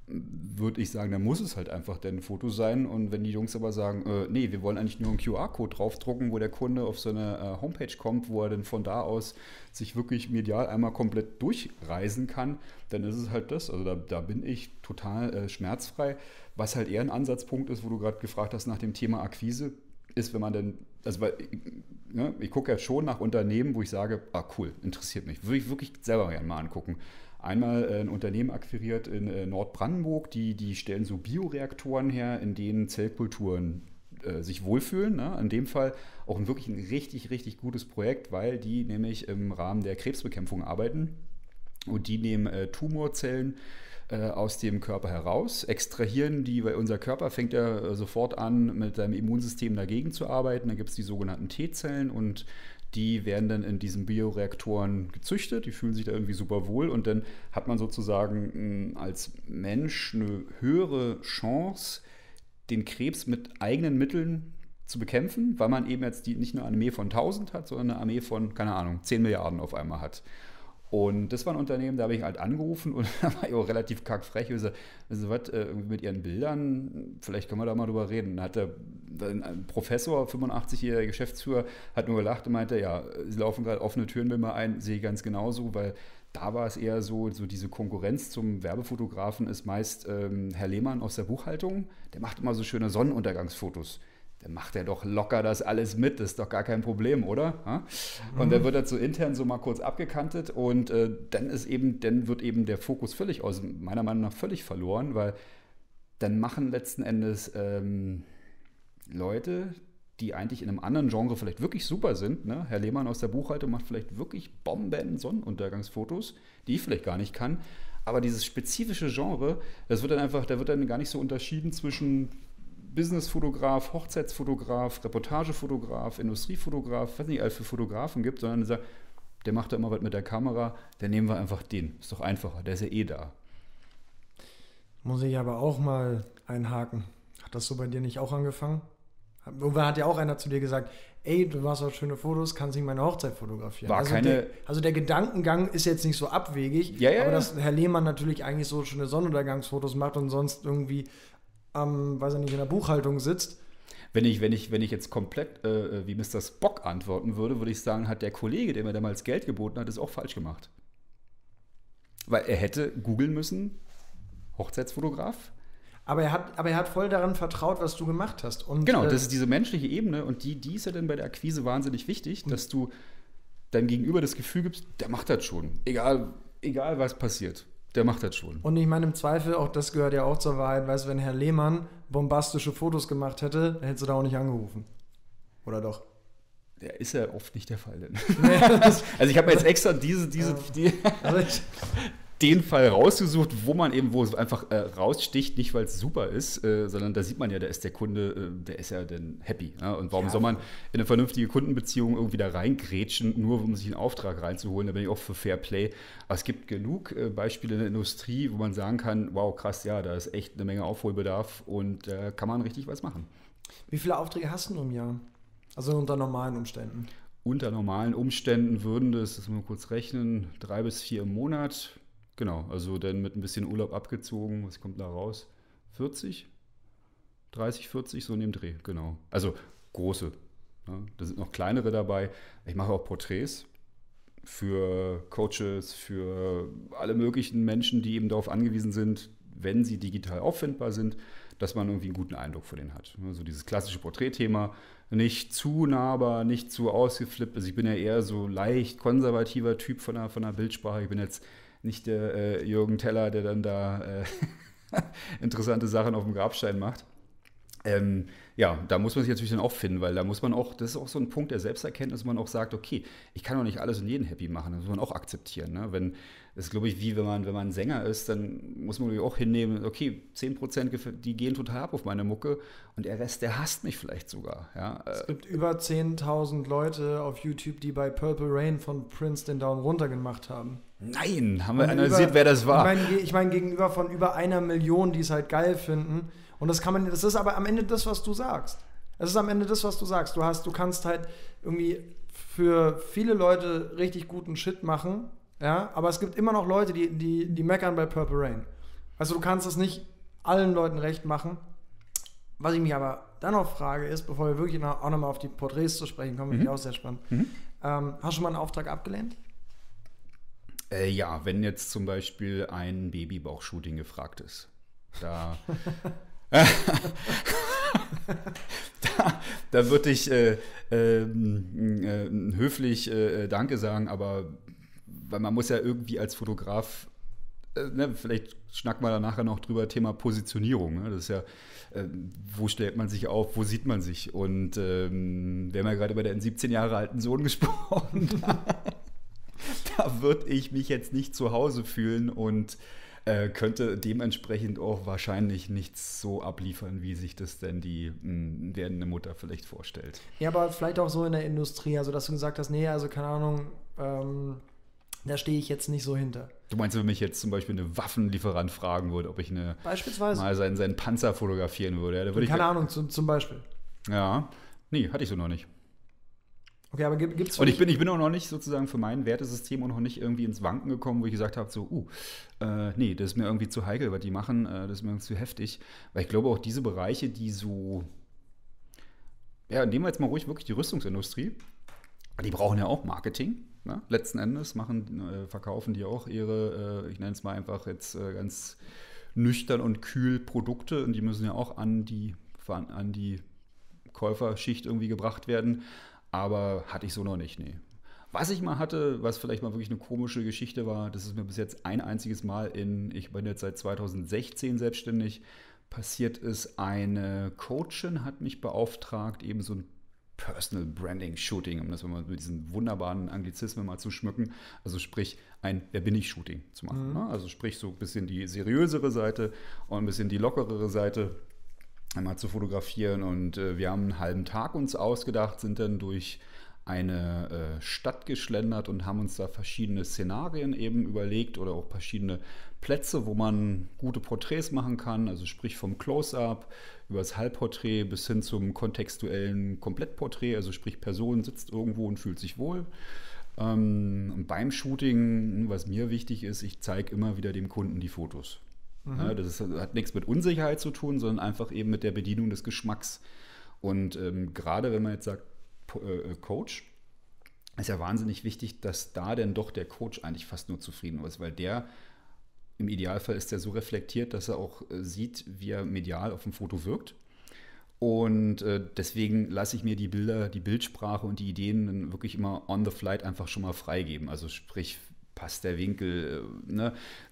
würde ich sagen, dann muss es halt einfach denn ein Foto sein. Und wenn die Jungs aber sagen, äh, nee, wir wollen eigentlich nur einen Q R-Code draufdrucken, wo der Kunde auf so eine äh, Homepage kommt, wo er dann von da aus sich wirklich medial einmal komplett durchreisen kann, dann ist es halt das. Also da, da bin ich total äh, schmerzfrei. Was halt eher ein Ansatzpunkt ist, wo du gerade gefragt hast nach dem Thema Akquise, ist, wenn man dann, also weil, ne, ich gucke ja schon nach Unternehmen, wo ich sage, ah cool, interessiert mich, würde ich wirklich selber gerne mal angucken. Einmal äh, ein Unternehmen akquiriert in äh, Nordbrandenburg, die, die stellen so Bioreaktoren her, in denen Zellkulturen äh, sich wohlfühlen. Ne? In dem Fall auch ein wirklich ein richtig, richtig gutes Projekt, weil die nämlich im Rahmen der Krebsbekämpfung arbeiten, und die nehmen äh, Tumorzellen aus dem Körper heraus, extrahieren die, weil unser Körper fängt ja sofort an, mit seinem Immunsystem dagegen zu arbeiten. Da gibt es die sogenannten T-Zellen, und die werden dann in diesen Bioreaktoren gezüchtet, die fühlen sich da irgendwie super wohl, und dann hat man sozusagen als Mensch eine höhere Chance, den Krebs mit eigenen Mitteln zu bekämpfen, weil man eben jetzt die, nicht nur eine Armee von tausend hat, sondern eine Armee von, keine Ahnung, zehn Milliarden auf einmal hat. Und das war ein Unternehmen, da habe ich halt angerufen, und da war ich auch relativ kackfrech. Ich so, also was, äh, mit ihren Bildern, vielleicht können wir da mal drüber reden. Da hat der, ein Professor, fünfundachtzig-jähriger Geschäftsführer, hat nur gelacht und meinte, ja, sie laufen gerade offene Türen mit mir ein, sehe ich ganz genauso, weil da war es eher so, so diese Konkurrenz zum Werbefotografen ist meist ähm, Herr Lehmann aus der Buchhaltung, der macht immer so schöne Sonnenuntergangsfotos. Dann macht er doch locker das alles mit, das ist doch gar kein Problem, oder? Ja? Und mhm. dann wird das so intern so mal kurz abgekantet, und äh, dann ist eben, dann wird eben der Fokus völlig aus, meiner Meinung nach völlig verloren, weil dann machen letzten Endes ähm, Leute, die eigentlich in einem anderen Genre vielleicht wirklich super sind, ne? Herr Lehmann aus der Buchhaltung macht vielleicht wirklich Bomben-Sonnenuntergangsfotos, die ich vielleicht gar nicht kann, aber dieses spezifische Genre, das wird dann einfach, da wird dann gar nicht so unterschieden zwischen Businessfotograf, Hochzeitsfotograf, Reportagefotograf, Industriefotograf, was nicht alles für Fotografen gibt, sondern der, der macht da immer was mit der Kamera, dann nehmen wir einfach den. Ist doch einfacher, der ist ja eh da. Muss ich aber auch mal einhaken. Hat das so bei dir nicht auch angefangen? Irgendwann hat ja auch einer zu dir gesagt, ey, du machst auch schöne Fotos, kannst nicht meine Hochzeit fotografieren. War also, keine der, also der Gedankengang ist jetzt nicht so abwegig, ja, ja, aber ja. dass Herr Lehmann natürlich eigentlich so schöne Sonnenuntergangsfotos macht und sonst irgendwie Ähm, weiß ich nicht, in der Buchhaltung sitzt. Wenn ich, wenn ich, wenn ich jetzt komplett äh, wie Mister Spock antworten würde, würde ich sagen, hat der Kollege, der mir damals Geld geboten hat, es auch falsch gemacht. Weil er hätte googeln müssen, Hochzeitsfotograf. Aber er hat, aber er hat voll daran vertraut, was du gemacht hast. Und, genau, äh, das ist diese menschliche Ebene, und die, die ist ja dann bei der Akquise wahnsinnig wichtig, dass du deinem Gegenüber das Gefühl gibst, der macht das schon. Egal, egal was passiert. Der macht das schon. Und ich meine, im Zweifel, auch das gehört ja auch zur Wahrheit, weißt du, wenn Herr Lehmann bombastische Fotos gemacht hätte, dann hättest du da auch nicht angerufen. Oder doch? Der ist ja oft nicht der Fall. Denn. Nee, also ich habe mir jetzt extra diese, diese, ja. die also ich, den Fall rausgesucht, wo man eben, wo es einfach äh, raussticht, nicht weil es super ist, äh, sondern da sieht man ja, da ist der Kunde, äh, der ist ja dann happy. Ja? Und warum ja. soll man in eine vernünftige Kundenbeziehung irgendwie da reingrätschen, nur um sich einen Auftrag reinzuholen? Da bin ich auch für Fair Play. Aber es gibt genug äh, Beispiele in der Industrie, wo man sagen kann, wow, krass, ja, da ist echt eine Menge Aufholbedarf und da äh, kann man richtig was machen. Wie viele Aufträge hast du im Jahr? Also unter normalen Umständen? Unter normalen Umständen würden das, das müssen wir kurz rechnen, drei bis vier im Monat. Genau, also dann mit ein bisschen Urlaub abgezogen, was kommt da raus? vierzig? dreißig, vierzig, so in dem Dreh, genau. Also große. Ja, da sind noch kleinere dabei. Ich mache auch Porträts für Coaches, für alle möglichen Menschen, die eben darauf angewiesen sind, wenn sie digital auffindbar sind, dass man irgendwie einen guten Eindruck von denen hat. Also dieses klassische Porträtthema, nicht zu nahbar, nicht zu ausgeflippt. Also ich bin ja eher so leicht konservativer Typ von der, von der Bildsprache. Ich bin jetzt nicht der äh, Jürgen Teller, der dann da äh, interessante Sachen auf dem Grabstein macht. Ähm, ja, da muss man sich natürlich dann auch finden, weil da muss man auch, das ist auch so ein Punkt der Selbsterkenntnis, dass man auch sagt, okay, ich kann doch nicht alles und jeden happy machen, das muss man auch akzeptieren. Ne? Wenn, das ist, glaube ich, wie wenn man, wenn man Sänger ist, dann muss man auch hinnehmen, okay, zehn Prozent, die gehen total ab auf meine Mucke und der Rest, der hasst mich vielleicht sogar. Ja? Es gibt über zehntausend Leute auf YouTube, die bei Purple Rain von Prince den Down runter gemacht haben. Nein, haben wir und analysiert, über, wer das war. Ich meine, ich mein, gegenüber von über einer Million, die es halt geil finden. Und das kann man, das ist aber am Ende das, was du sagst. Es ist am Ende das, was du sagst. Du hast, du kannst halt irgendwie für viele Leute richtig guten Shit machen, ja, aber es gibt immer noch Leute, die, die, die meckern bei Purple Rain. Also du kannst es nicht allen Leuten recht machen. Was ich mich aber dann noch frage ist, bevor wir wirklich noch, auch nochmal auf die Porträts zu sprechen kommen, finde ich auch sehr spannend. Mhm. Ähm, hast du schon mal einen Auftrag abgelehnt? Äh, ja, wenn jetzt zum Beispiel ein Babybauch-Shooting gefragt ist. Da... da, da würde ich äh, äh, äh, höflich äh, Danke sagen, aber weil man muss ja irgendwie als Fotograf, äh, ne, vielleicht schnacken wir da nachher noch drüber, Thema Positionierung. Ne? Das ist ja, äh, wo stellt man sich auf, wo sieht man sich? Und ähm, wir haben ja gerade über den siebzehn Jahre alten Sohn gesprochen. Da würde ich mich jetzt nicht zu Hause fühlen und Äh, könnte dementsprechend auch wahrscheinlich nichts so abliefern, wie sich das denn die mh, werdende Mutter vielleicht vorstellt. Ja, aber vielleicht auch so in der Industrie, also dass du gesagt hast, nee, also keine Ahnung, ähm, da stehe ich jetzt nicht so hinter. Du meinst, wenn mich jetzt zum Beispiel eine Waffenlieferant fragen würde, ob ich eine Beispielsweise mal seinen, seinen Panzer fotografieren würde? Ja, da würde keine ich, Ahnung, zum, zum Beispiel. Ja, nee, hatte ich so noch nicht. Okay, aber gibt es. Und ich bin, ich bin auch noch nicht sozusagen für mein Wertesystem auch noch nicht irgendwie ins Wanken gekommen, wo ich gesagt habe, so, uh, äh, nee, das ist mir irgendwie zu heikel, was die machen, äh, das ist mir irgendwie zu heftig. Weil ich glaube auch diese Bereiche, die so, ja, nehmen wir jetzt mal ruhig wirklich die Rüstungsindustrie, die brauchen ja auch Marketing. Ne? Letzten Endes machen, äh, verkaufen die auch ihre, äh, ich nenne es mal einfach jetzt äh, ganz nüchtern und kühl Produkte und die müssen ja auch an die, an die Käuferschicht irgendwie gebracht werden. Aber hatte ich so noch nicht, nee. Was ich mal hatte, was vielleicht mal wirklich eine komische Geschichte war, das ist mir bis jetzt ein einziges Mal in, ich bin jetzt seit zweitausendsechzehn selbstständig, passiert ist, eine Coachin hat mich beauftragt, eben so ein Personal Branding Shooting, um das mal mit diesen wunderbaren Anglizismen mal zu schmücken, also sprich ein Wer bin ich Shooting zu machen. Mhm. Also sprich so ein bisschen die seriösere Seite und ein bisschen die lockerere Seite einmal zu fotografieren und äh, wir haben einen halben Tag uns ausgedacht, sind dann durch eine äh, Stadt geschlendert und haben uns da verschiedene Szenarien eben überlegt oder auch verschiedene Plätze, wo man gute Porträts machen kann, also sprich vom Close-Up über das Halbporträt bis hin zum kontextuellen Komplettporträt, also sprich Person sitzt irgendwo und fühlt sich wohl. Ähm, und beim Shooting, was mir wichtig ist, ich zeige immer wieder dem Kunden die Fotos. Ja, das ist, hat nichts mit Unsicherheit zu tun, sondern einfach eben mit der Bedienung des Geschmacks. Und ähm, gerade wenn man jetzt sagt, äh, Coach, ist ja wahnsinnig wichtig, dass da denn doch der Coach eigentlich fast nur zufrieden ist, weil der, im Idealfall ist der so reflektiert, dass er auch äh, sieht, wie er medial auf dem Foto wirkt. Und äh, deswegen lasse ich mir die Bilder, die Bildsprache und die Ideen dann wirklich immer on the flight einfach schon mal freigeben. Also sprich, passt der Winkel, ne?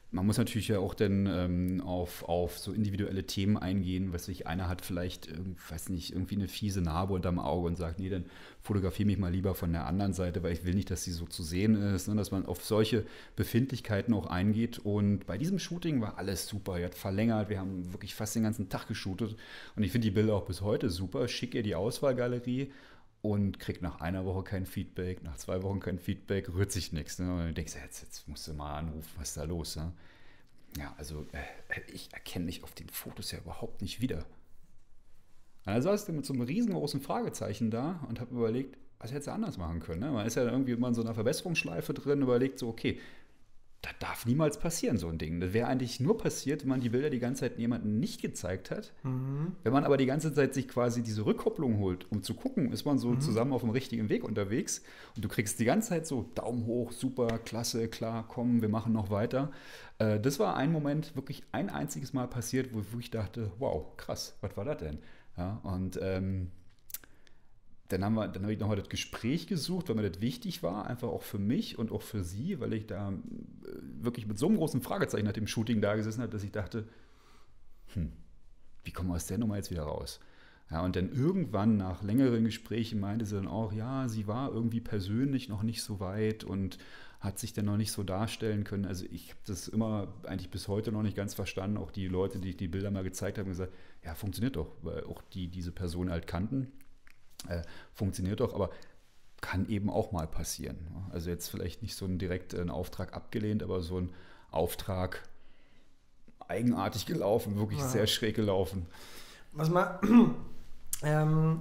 man muss natürlich ja auch dann ähm, auf, auf so individuelle Themen eingehen, was sich einer hat vielleicht, ähm, weiß nicht, irgendwie eine fiese Narbe unterm Auge und sagt, nee, dann fotografiere mich mal lieber von der anderen Seite, weil ich will nicht, dass sie so zu sehen ist, ne? Dass man auf solche Befindlichkeiten auch eingeht. Und bei diesem Shooting war alles super. Er hat verlängert, wir haben wirklich fast den ganzen Tag geshootet und ich finde die Bilder auch bis heute super. Schick ihr die Auswahlgalerie und kriegt nach einer Woche kein Feedback, nach zwei Wochen kein Feedback, rührt sich nichts. Ne? Und dann denkst du, jetzt, jetzt musst du mal anrufen, was ist da los? Ne? Ja, also äh, ich erkenne mich auf den Fotos ja überhaupt nicht wieder. Und dann saß ich mit so einem riesengroßen Fragezeichen da und habe überlegt, was hätte ich anders machen können. Ne? Man ist ja irgendwie immer in so einer Verbesserungsschleife drin, überlegt so, okay, das darf niemals passieren, so ein Ding. Das wäre eigentlich nur passiert, wenn man die Bilder die ganze Zeit jemandem nicht gezeigt hat. Mhm. Wenn man aber die ganze Zeit sich quasi diese Rückkopplung holt, um zu gucken, ist man so mhm. zusammen auf dem richtigen Weg unterwegs und du kriegst die ganze Zeit so Daumen hoch, super, klasse, klar, komm, wir machen noch weiter. Äh, das war ein Moment, wirklich ein einziges Mal passiert, wo, wo ich dachte, wow, krass, was war das denn? Ja, und ähm, Dann, haben wir, dann habe ich nochmal das Gespräch gesucht, weil mir das wichtig war, einfach auch für mich und auch für sie, weil ich da wirklich mit so einem großen Fragezeichen nach dem Shooting da gesessen habe, dass ich dachte, hm, wie kommen wir aus der Nummer jetzt wieder raus? Ja, und dann irgendwann nach längeren Gesprächen meinte sie dann auch, ja, sie war irgendwie persönlich noch nicht so weit und hat sich dann noch nicht so darstellen können. Also ich habe das immer eigentlich bis heute noch nicht ganz verstanden. Auch die Leute, die die Bilder mal gezeigt haben, haben gesagt, ja, funktioniert doch, weil auch die diese Person halt kannten. Äh, funktioniert doch, aber kann eben auch mal passieren. Also jetzt vielleicht nicht so ein direkt einen Auftrag abgelehnt, aber so ein Auftrag eigenartig gelaufen, wirklich ja. sehr schräg gelaufen. Was mal, ähm,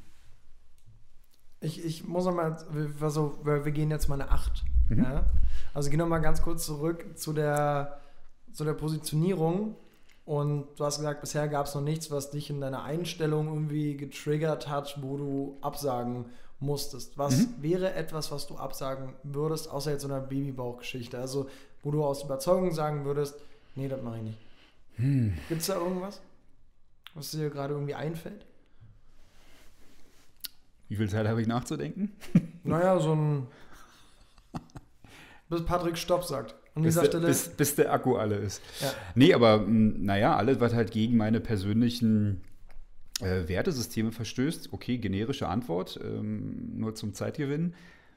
ich, ich muss noch mal, also, wir gehen jetzt mal eine acht. Mhm. Ja? Also gehen noch mal ganz kurz zurück zu der, zu der Positionierung. Und du hast gesagt, bisher gab es noch nichts, was dich in deiner Einstellung irgendwie getriggert hat, wo du absagen musstest. Was mhm. wäre etwas, was du absagen würdest, außer jetzt so einer Babybauchgeschichte? Also, wo du aus Überzeugung sagen würdest, nee, das mache ich nicht. Hm. Gibt es da irgendwas, was dir gerade irgendwie einfällt? Wie viel Zeit habe ich nachzudenken? Naja, so ein... bis Patrick Stopp sagt. An bis, dieser der, Stelle bis, bis der Akku alle ist. Ja. Nee, aber naja, alles, was halt gegen meine persönlichen äh, Wertesysteme verstößt, okay, generische Antwort, ähm, nur zum Zeitgewinn.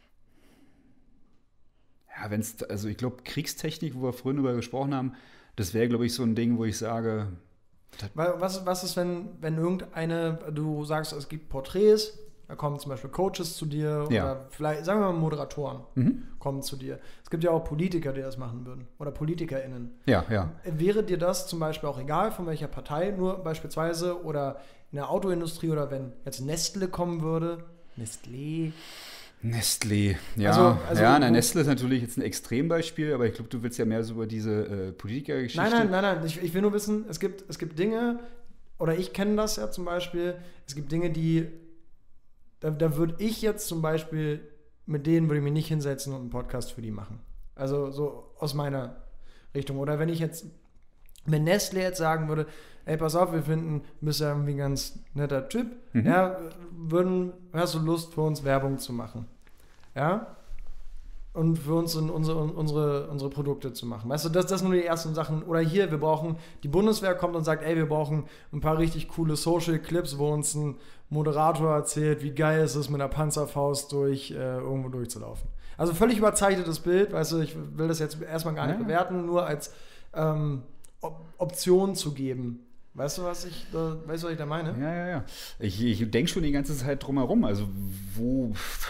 Ja, wenn es, also ich glaube, Kriegstechnik, wo wir vorhin drüber gesprochen haben, das wäre, glaube ich, so ein Ding, wo ich sage... Was, was ist, wenn, wenn irgendeine, du sagst, es gibt Porträts, da kommen zum Beispiel Coaches zu dir oder ja. vielleicht, sagen wir mal, Moderatoren mhm. kommen zu dir. Es gibt ja auch Politiker, die das machen würden oder PolitikerInnen. Ja, ja. Wäre dir das zum Beispiel auch egal, von welcher Partei, nur beispielsweise oder in der Autoindustrie oder wenn jetzt Nestle kommen würde? Nestlé? Nestlé, ja. Also, also ja, na, Nestle ist natürlich jetzt ein Extrembeispiel, aber ich glaube, du willst ja mehr so über diese äh, Politikergeschichte. Nein, nein, nein, nein. Ich, ich will nur wissen, es gibt, es gibt Dinge, oder ich kenne das ja zum Beispiel, es gibt Dinge, die Da, da würde ich jetzt zum Beispiel, mit denen würde ich mich nicht hinsetzen und einen Podcast für die machen. Also so aus meiner Richtung. Oder wenn ich jetzt, wenn Nestle jetzt sagen würde, ey, pass auf, wir finden, du bist ja irgendwie ein ganz netter Typ, mhm. ja, würden, hast du Lust für uns Werbung zu machen? Ja? Und für uns in unsere, unsere, unsere Produkte zu machen. Weißt du, das, das sind nur die ersten Sachen. Oder hier, wir brauchen, die Bundeswehr kommt und sagt, ey, wir brauchen ein paar richtig coole Social-Clips, wo uns ein Moderator erzählt, wie geil es ist, mit einer Panzerfaust durch äh, irgendwo durchzulaufen. Also völlig überzeichnetes Bild, weißt du, ich will das jetzt erstmal gar nicht ja. bewerten, nur als ähm, Op- Option zu geben. Weißt du, was ich, äh, weißt du, was ich da meine? Ja, ja, ja. Ich, ich denke schon die ganze Zeit drum herum. Also wo...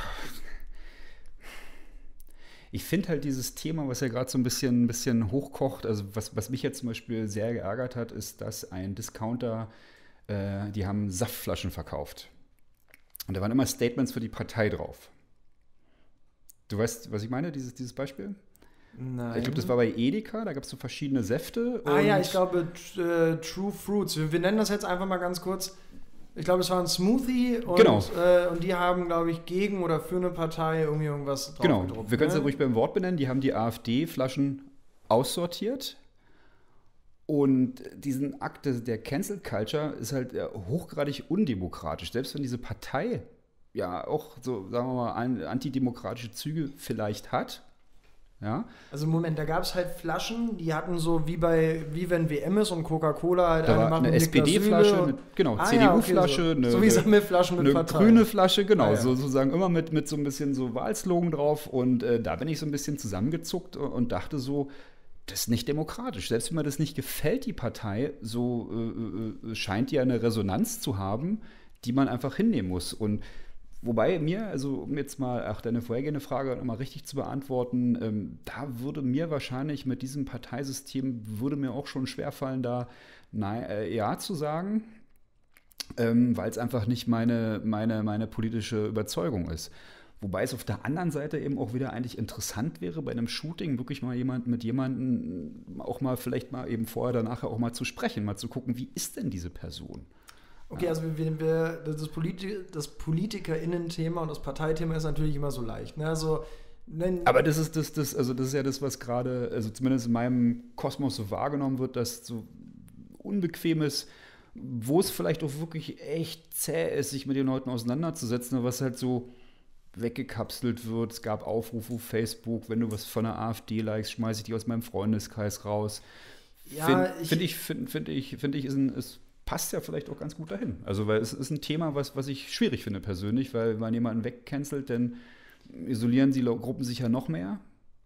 Ich finde halt dieses Thema, was ja gerade so ein bisschen, ein bisschen hochkocht, also was, was mich jetzt zum Beispiel sehr geärgert hat, ist, dass ein Discounter, äh, die haben Saftflaschen verkauft. Und da waren immer Statements für die Partei drauf. Du weißt, was ich meine, dieses, dieses Beispiel? Nein. Ich glaube, das war bei Edeka, da gab es so verschiedene Säfte. Ah ja, ich glaube, äh, True Fruits. Wir, wir nennen das jetzt einfach mal ganz kurz. Ich glaube, es war ein Smoothie und, genau. äh, und die haben, glaube ich, gegen oder für eine Partei irgendwie irgendwas drauf Genau, gedruckt, wir können es ne? ja ruhig beim Wort benennen. Die haben die AfD-Flaschen aussortiert. Und diesen Akt der Cancel Culture ist halt hochgradig undemokratisch. Selbst wenn diese Partei ja auch so, sagen wir mal, antidemokratische Züge vielleicht hat, Ja? Also im Moment, da gab es halt Flaschen, die hatten so wie bei, wie wenn W M ist und Coca-Cola halt da war eine S P D-Flasche, eine, genau, ah, C D U-Flasche, ja, okay, so. eine, so wie Sammelflaschen mit eine Partei. grüne Flasche, genau, ah, ja. so, sozusagen immer mit, mit so ein bisschen so Wahlslogan drauf und äh, da bin ich so ein bisschen zusammengezuckt und dachte so, das ist nicht demokratisch. Selbst wenn mir das nicht gefällt, die Partei, so äh, äh, scheint die eine Resonanz zu haben, die man einfach hinnehmen muss. Und wobei mir, also um jetzt mal auch deine vorhergehende Frage nochmal richtig zu beantworten, ähm, da würde mir wahrscheinlich mit diesem Parteisystem, würde mir auch schon schwerfallen, da nein, äh, ja zu sagen, ähm, weil es einfach nicht meine, meine, meine politische Überzeugung ist. Wobei es auf der anderen Seite eben auch wieder eigentlich interessant wäre, bei einem Shooting wirklich mal jemand, mit jemandem auch mal vielleicht mal eben vorher oder nachher auch mal zu sprechen, mal zu gucken, wie ist denn diese Person? Okay, also wir, wir, das, Politi- das PolitikerInnen-Thema und das Parteithema ist natürlich immer so leicht. Ne? Also, aber das ist das, das, also das ist ja das, was gerade, also zumindest in meinem Kosmos so wahrgenommen wird, dass so unbequem ist, wo es vielleicht auch wirklich echt zäh ist, sich mit den Leuten auseinanderzusetzen, was halt so weggekapselt wird. Es gab Aufrufe auf Facebook, wenn du was von der AfD likest, schmeiße ich dich aus meinem Freundeskreis raus. Ja, Finde ich, find ich, find, find ich, find ich ist ein, ist passt ja vielleicht auch ganz gut dahin. Also, weil es ist ein Thema, was, was ich schwierig finde persönlich, weil wenn man jemanden wegcancelt, dann isolieren die Gruppen sich ja noch mehr.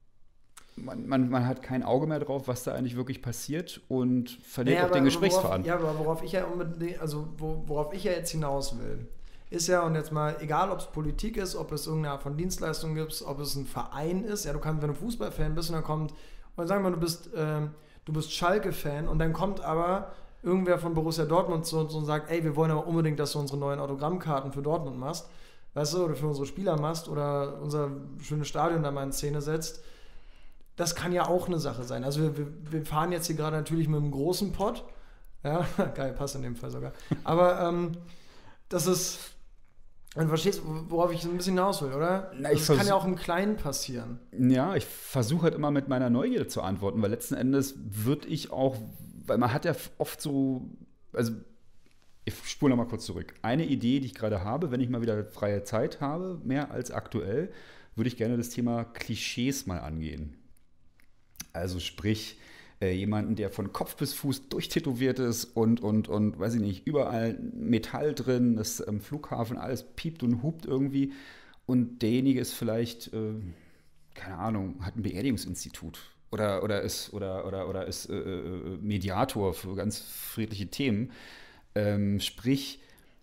Man, man, man hat kein Auge mehr drauf, was da eigentlich wirklich passiert und verliert naja, auch den Gesprächsfaden. Ja, aber worauf ich ja unbedingt, also worauf ich ja jetzt hinaus will, ist ja, und jetzt mal, egal ob es Politik ist, ob es irgendeine Art von Dienstleistung gibt, ob es ein Verein ist, ja, du kannst, wenn du Fußballfan bist und dann kommt, und sagen wir mal, du bist, äh, du bist Schalke-Fan und dann kommt aber irgendwer von Borussia Dortmund zu uns und sagt, ey, wir wollen aber unbedingt, dass du unsere neuen Autogrammkarten für Dortmund machst, weißt du, oder für unsere Spieler machst oder unser schönes Stadion da mal in Szene setzt. Das kann ja auch eine Sache sein. Also wir, wir fahren jetzt hier gerade natürlich mit einem großen Pott. Ja, geil, passt in dem Fall sogar. Aber ähm, das ist, du verstehst, worauf ich so ein bisschen hinaus will, oder? Na, ich das kann ja auch im Kleinen passieren. Ja, ich versuche halt immer mit meiner Neugierde zu antworten, weil letzten Endes würde ich auch, weil man hat ja oft so, also ich spule noch mal kurz zurück. Eine Idee, die ich gerade habe, wenn ich mal wieder freie Zeit habe, mehr als aktuell, würde ich gerne das Thema Klischees mal angehen. Also sprich, äh, jemanden, der von Kopf bis Fuß durchtätowiert ist und, und, und, weiß ich nicht, überall Metall drin, das am Flughafen alles piept und hupt irgendwie. Und derjenige ist vielleicht, äh, keine Ahnung, hat ein Beerdigungsinstitut oder, oder ist, oder, oder, oder ist äh, Mediator für ganz friedliche Themen. Ähm, sprich,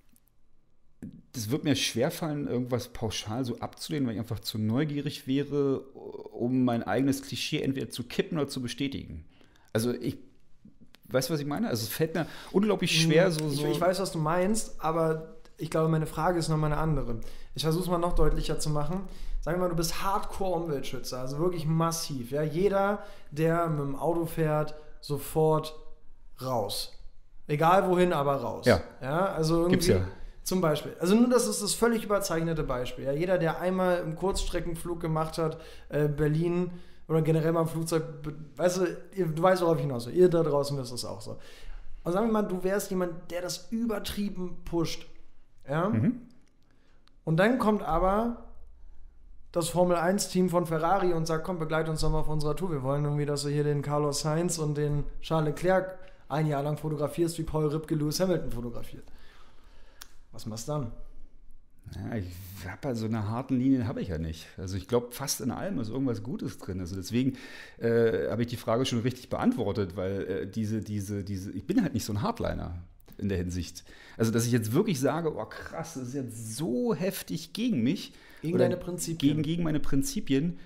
das wird mir schwerfallen, irgendwas pauschal so abzulehnen, weil ich einfach zu neugierig wäre, um mein eigenes Klischee entweder zu kippen oder zu bestätigen. Also ich, weißt du, was ich meine? Also es fällt mir unglaublich schwer, so... so ich, ich weiß, was du meinst, aber ich glaube, meine Frage ist nochmal eine andere. Ich versuche es mal noch deutlicher zu machen. Sagen wir mal, du bist Hardcore-Umweltschützer, also wirklich massiv. Ja? Jeder, der mit dem Auto fährt, sofort raus. Egal wohin, aber raus. Ja, ja? Also irgendwie, gibt's ja. Zum Beispiel. Also nur das ist das völlig überzeichnete Beispiel. Ja, jeder, der einmal einen Kurzstreckenflug gemacht hat, äh, Berlin oder generell mal im Flugzeug, weißt du, ihr, du weißt, worauf ich hinaus will. Ihr da draußen wisst das auch so. Und sagen wir mal, du wärst jemand, der das übertrieben pusht. Ja? Mhm. Und dann kommt aber das Formel eins Team von Ferrari und sagt, komm, begleit uns doch mal auf unserer Tour. Wir wollen irgendwie, dass du hier den Carlos Sainz und den Charles Leclerc ein Jahr lang fotografierst, wie Paul Ripke Lewis Hamilton fotografiert. Was machst du dann? Ja, ich habe also eine harten Linie habe ich ja nicht. Also ich glaube, fast in allem ist irgendwas Gutes drin. Also deswegen äh, habe ich die Frage schon richtig beantwortet, weil äh, diese, diese, diese, ich bin halt nicht so ein Hardliner in der Hinsicht. Also dass ich jetzt wirklich sage, oh krass, das ist jetzt so heftig gegen mich. Gegen deine Prinzipien. Gegen, gegen meine Prinzipien.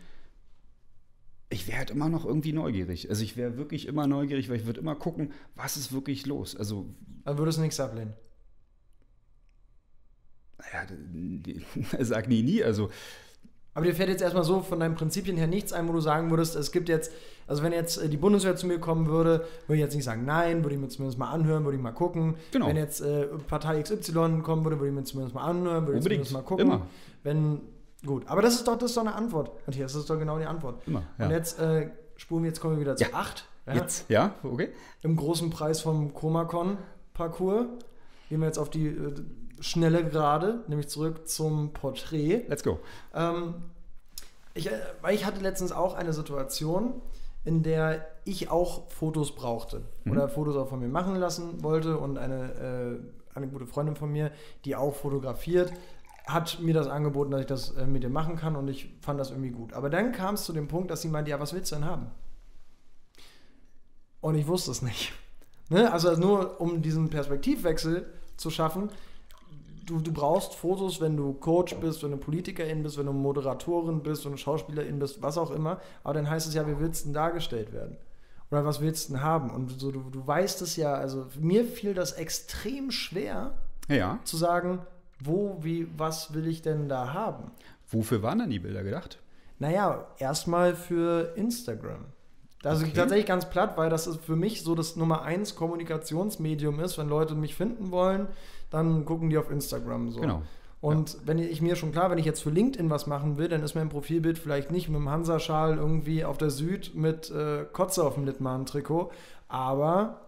Ich wäre halt immer noch irgendwie neugierig. Also ich wäre wirklich immer neugierig, weil ich würde immer gucken, was ist wirklich los. Also dann würdest du nichts ablehnen. Naja, sag nie, nie, also. Aber dir fällt jetzt erstmal so von deinen Prinzipien her nichts ein, wo du sagen würdest, es gibt jetzt, also wenn jetzt die Bundeswehr zu mir kommen würde, würde ich jetzt nicht sagen nein, würde ich mir zumindest mal anhören, würde ich mal gucken. Genau. Wenn jetzt äh, Partei X Y kommen würde, würde ich mir zumindest mal anhören, würde ich zumindest mal gucken. Immer. Wenn, gut, aber das ist doch, das ist doch eine Antwort, Matthias, das ist doch genau die Antwort. Immer, ja. Und jetzt äh, spulen wir, jetzt kommen wir wieder zu ja. acht. Ja? Jetzt, ja, okay. Im großen Preis vom Comacon-Parcours gehen wir jetzt auf die äh, schnelle Gerade, nämlich zurück zum Porträt. Let's go. Ähm, Ich, äh, weil ich hatte letztens auch eine Situation, in der ich auch Fotos brauchte Mhm. oder Fotos auch von mir machen lassen wollte und eine, äh, eine gute Freundin von mir, die auch fotografiert, hat mir das angeboten, dass ich das äh, mit ihr machen kann und ich fand das irgendwie gut. Aber dann kam es zu dem Punkt, dass sie meinte, ja, was willst du denn haben? Und ich wusste es nicht. Ne? Also nur um diesen Perspektivwechsel zu schaffen, Du, du brauchst Fotos, wenn du Coach bist, wenn du Politikerin bist, wenn du Moderatorin bist, wenn du Schauspielerin bist, was auch immer. Aber dann heißt es ja, wie willst du denn dargestellt werden? Oder was willst du denn haben? Und so, du, du weißt es ja, also mir fiel das extrem schwer, Ja. zu sagen, wo, wie, was will ich denn da haben? Wofür waren dann die Bilder gedacht? Naja, erstmal für Instagram. Also Okay. tatsächlich ganz platt, weil das ist für mich so das Nummer eins Kommunikationsmedium ist. Wenn Leute mich finden wollen, dann gucken die auf Instagram so. Genau. Und wenn ich mir schon klar, wenn ich jetzt für LinkedIn was machen will, dann ist mein Profilbild vielleicht nicht mit dem Hansa-Schal irgendwie auf der Süd mit äh, Kotze auf dem Littmann-Trikot, aber,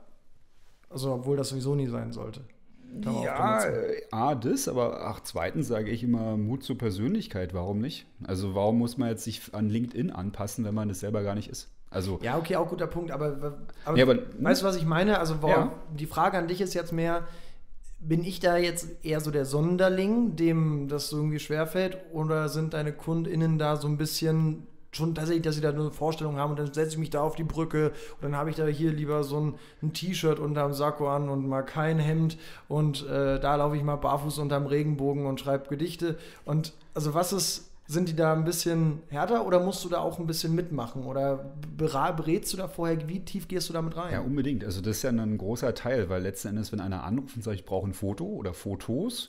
also obwohl das sowieso nie sein sollte. Kann man auch Ja, benutzen. äh, A, das, aber ach, zweitens sage ich immer Mut zur Persönlichkeit. Warum nicht? Also warum muss man jetzt sich an LinkedIn anpassen, wenn man das selber gar nicht ist? Also, Ja, okay, auch guter Punkt, aber, aber, Ja, aber- weißt du, was ich meine? Also warum, Ja. die Frage an dich ist jetzt mehr, bin ich da jetzt eher so der Sonderling, dem das so irgendwie schwerfällt, oder sind deine KundInnen da so ein bisschen schon tatsächlich, dass sie da eine Vorstellung haben und dann setze ich mich da auf die Brücke und dann habe ich da hier lieber so ein, ein T-Shirt unterm Sakko an und mal kein Hemd und äh, da laufe ich mal barfuß unterm Regenbogen und schreibe Gedichte und also was ist, sind die da ein bisschen härter oder musst du da auch ein bisschen mitmachen oder bera- berätst du da vorher, wie tief gehst du damit rein? ja, unbedingt. Also das ist ja ein großer Teil, weil letzten Endes, wenn einer anruft und sagt, ich brauche ein Foto oder Fotos,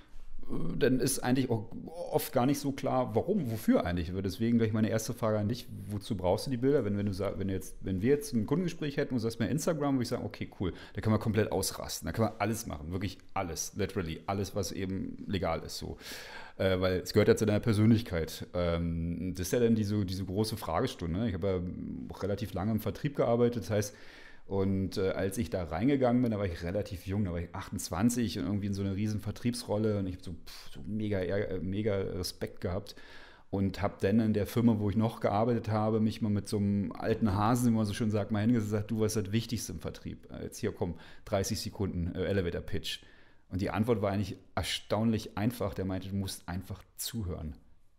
äh, dann ist eigentlich auch oft gar nicht so klar, warum, wofür eigentlich. Deswegen gleich meine erste Frage an dich, wozu brauchst du die Bilder? Wenn, wenn, du sag, wenn, du jetzt, wenn wir jetzt ein Kundengespräch hätten und du sagst mir Instagram, würde ich sagen, okay, cool, da kann man komplett ausrasten, da kann man alles machen, wirklich alles, literally, alles, was eben legal ist, so. Äh, weil es gehört ja zu deiner Persönlichkeit. Ähm, das ist ja dann diese, diese große Fragestunde. Ne? Ich habe ja auch relativ lange im Vertrieb gearbeitet, das heißt, und äh, als ich da reingegangen bin, da war ich relativ jung, da war ich achtundzwanzig und irgendwie in so einer riesen Vertriebsrolle und ich habe so, pff, so mega, Ärger- mega Respekt gehabt und habe dann in der Firma, wo ich noch gearbeitet habe, mich mal mit so einem alten Hasen, wie man so schön sagt, mal hingesetzt und gesagt, du, was ist das Wichtigste im Vertrieb? Äh, Jetzt hier, komm, dreißig Sekunden äh, Elevator Pitch. Und die Antwort war eigentlich erstaunlich einfach. Der meinte, du musst einfach zuhören.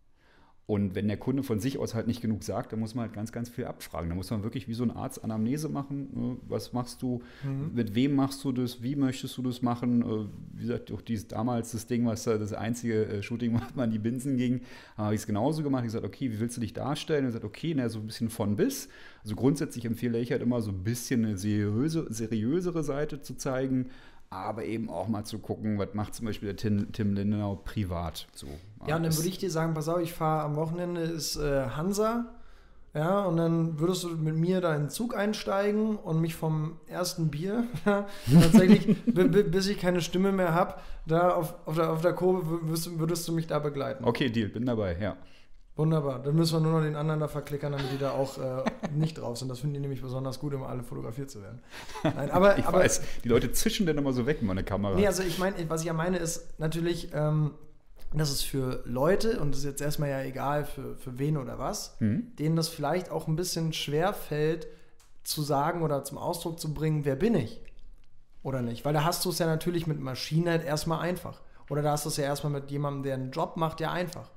Und wenn der Kunde von sich aus halt nicht genug sagt, dann muss man halt ganz, ganz viel abfragen. Da muss man wirklich wie so ein Arzt Anamnese machen. Ne? Was machst du? Mhm. Mit wem machst du das? Wie möchtest du das machen? Äh, Wie gesagt, auch dieses, damals das Ding, was da das einzige äh, Shooting, was man an die Binsen ging, habe ich es genauso gemacht. Ich gesagt, okay, wie willst du dich darstellen? Und ich gesagt, okay, na, so ein bisschen von bis. Also grundsätzlich empfehle ich halt immer so ein bisschen eine seriöse, seriösere Seite zu zeigen, aber eben auch mal zu gucken, was macht zum Beispiel der Tim, Tim Lindenau privat. So, Ja, und dann das- würde ich dir sagen, pass auf, ich fahre am Wochenende ist äh, Hansa, ja, und dann würdest du mit mir da in den Zug einsteigen und mich vom ersten Bier, ja, tatsächlich, b- b- bis ich keine Stimme mehr habe, da auf, auf, der, auf der Kurve würdest, würdest du mich da begleiten. Okay, Deal, bin dabei, ja. Wunderbar, dann müssen wir nur noch den anderen da verklickern, damit die da auch äh, nicht drauf sind. Das finden die nämlich besonders gut, immer alle fotografiert zu werden. Nein, aber, Ich aber weiß, die Leute zischen dann immer so weg, meine Kamera. Nee, also ich meine, was ich ja meine, ist natürlich, ähm, dass es für Leute, und das ist jetzt erstmal ja egal für, für wen oder was, Mhm. denen das vielleicht auch ein bisschen schwer fällt, zu sagen oder zum Ausdruck zu bringen, wer bin ich? Oder nicht? Weil da hast du es ja natürlich mit Maschinen halt erstmal einfach. Oder da hast du es ja erstmal mit jemandem, der einen Job macht, ja einfach.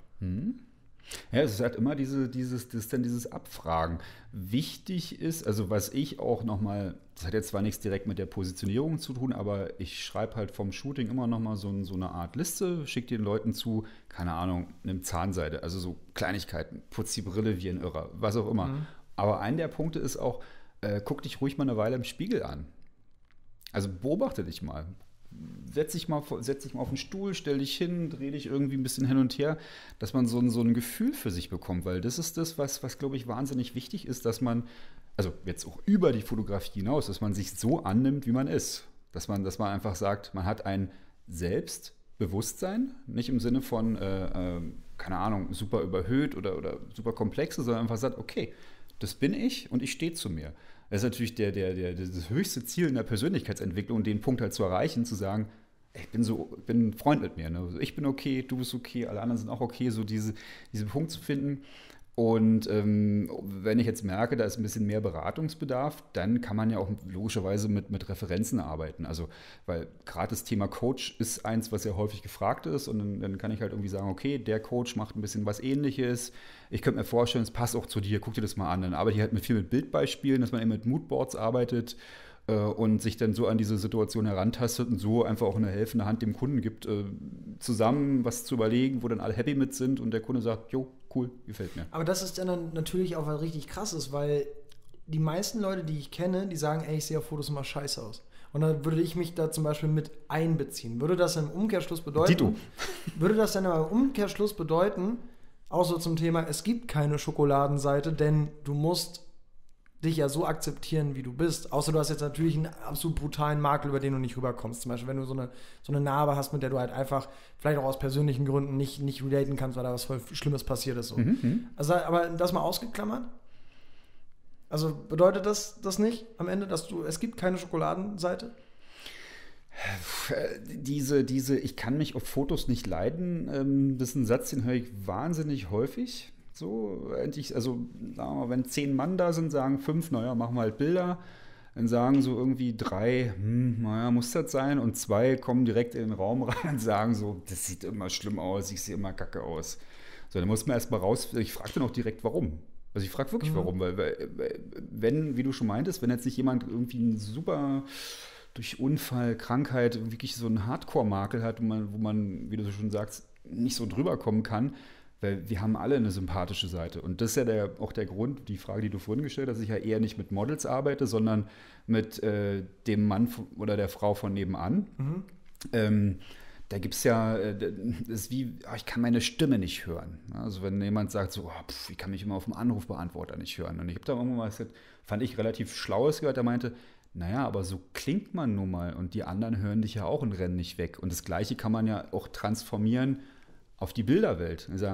Ja, es ist halt immer diese, dieses, das ist dann dieses Abfragen. Wichtig ist, also was ich auch nochmal, das hat jetzt zwar nichts direkt mit der Positionierung zu tun, aber ich schreibe halt vom Shooting immer nochmal so, ein- so eine Art Liste, schicke den Leuten zu, keine Ahnung, eine Zahnseide, also so Kleinigkeiten, putz die Brille wie ein Irrer, was auch immer. Aber ein der Punkte ist auch, äh, guck dich ruhig mal eine Weile im Spiegel an. Also beobachte dich mal. Setz dich mal, vor- setz dich mal auf den Stuhl, stell dich hin, dreh dich irgendwie ein bisschen hin und her, dass man so ein, so ein Gefühl für sich bekommt, weil das ist das, was, was glaube ich, wahnsinnig wichtig ist, dass man, also jetzt auch über die Fotografie hinaus, dass man sich so annimmt, wie man ist. Dass man, dass man einfach sagt, man hat ein Selbstbewusstsein, nicht im Sinne von, äh, äh, keine Ahnung, super überhöht oder, oder super komplexe, sondern einfach sagt, okay, das bin ich und ich stehe zu mir. Das ist natürlich der, der, der, das höchste Ziel in der Persönlichkeitsentwicklung, den Punkt halt zu erreichen, zu sagen, ey, ich bin so, ich bin ein Freund mit mir. Ne? Also ich bin okay, du bist okay, alle anderen sind auch okay, so diese, diesen Punkt zu finden. Und ähm, wenn ich jetzt merke, da ist ein bisschen mehr Beratungsbedarf, dann kann man ja auch logischerweise mit, mit Referenzen arbeiten. Also, weil gerade das Thema Coach ist eins, was ja häufig gefragt ist. Und dann, dann kann ich halt irgendwie sagen, okay, der Coach macht ein bisschen was Ähnliches. Ich könnte mir vorstellen, es passt auch zu dir, guck dir das mal an. Dann arbeite ich halt mit viel mit Bildbeispielen, dass man eben mit Moodboards arbeitet äh, und sich dann so an diese Situation herantastet und so einfach auch eine helfende Hand dem Kunden gibt, äh, zusammen was zu überlegen, wo dann alle happy mit sind und der Kunde sagt, jo, cool, gefällt mir. Aber das ist dann natürlich auch was richtig Krasses, weil die meisten Leute, die ich kenne, die sagen, ey, ich sehe auf Fotos immer scheiße aus. Und dann würde ich mich da zum Beispiel mit einbeziehen. Würde das im Umkehrschluss bedeuten, Tito. würde das dann aber im Umkehrschluss bedeuten, auch so zum Thema, es gibt keine Schokoladenseite, denn du musst dich ja so akzeptieren, wie du bist. Außer du hast jetzt natürlich einen absolut brutalen Makel, über den du nicht rüberkommst. Zum Beispiel, wenn du so eine, so eine Narbe hast, mit der du halt einfach, vielleicht auch aus persönlichen Gründen, nicht, nicht relaten kannst, weil da was voll Schlimmes passiert ist. So. Mhm. Also, aber das mal ausgeklammert? Also bedeutet das das nicht am Ende, dass du, es gibt keine Schokoladenseite? Diese, diese, ich kann mich auf Fotos nicht leiden, das ist ein Satz, den höre ich wahnsinnig häufig. So, endlich, also sagen wir mal, wenn zehn Mann da sind, sagen fünf, naja, machen wir halt Bilder. Dann sagen so irgendwie drei, hm, naja, muss das sein? Und zwei kommen direkt in den Raum rein und sagen so, das sieht immer schlimm aus, ich sehe immer kacke aus. So, dann muss man erst mal raus, ich frage dann auch direkt, warum. Also ich frage wirklich, mhm. warum, weil, weil, wenn, wie du schon meintest, wenn jetzt nicht jemand irgendwie ein super durch Unfall, Krankheit wirklich so einen Hardcore-Makel hat, wo man, wo man, wie du schon sagst, nicht so drüber kommen kann, weil wir haben alle eine sympathische Seite. Und das ist ja der, auch der Grund, die Frage, die du vorhin gestellt hast, dass ich ja eher nicht mit Models arbeite, sondern mit äh, dem Mann oder der Frau von nebenan. Mhm. Ähm, da gibt es ja, äh, das ist wie, oh, ich kann meine Stimme nicht hören. Also wenn jemand sagt so, oh, pf, ich kann mich immer auf dem Anrufbeantworter nicht hören. Und ich habe da irgendwann was, fand ich relativ Schlaues gehört, der meinte, naja, aber so klingt man nun mal und die anderen hören dich ja auch und rennen nicht weg. Und das Gleiche kann man ja auch transformieren auf die Bilderwelt. Also,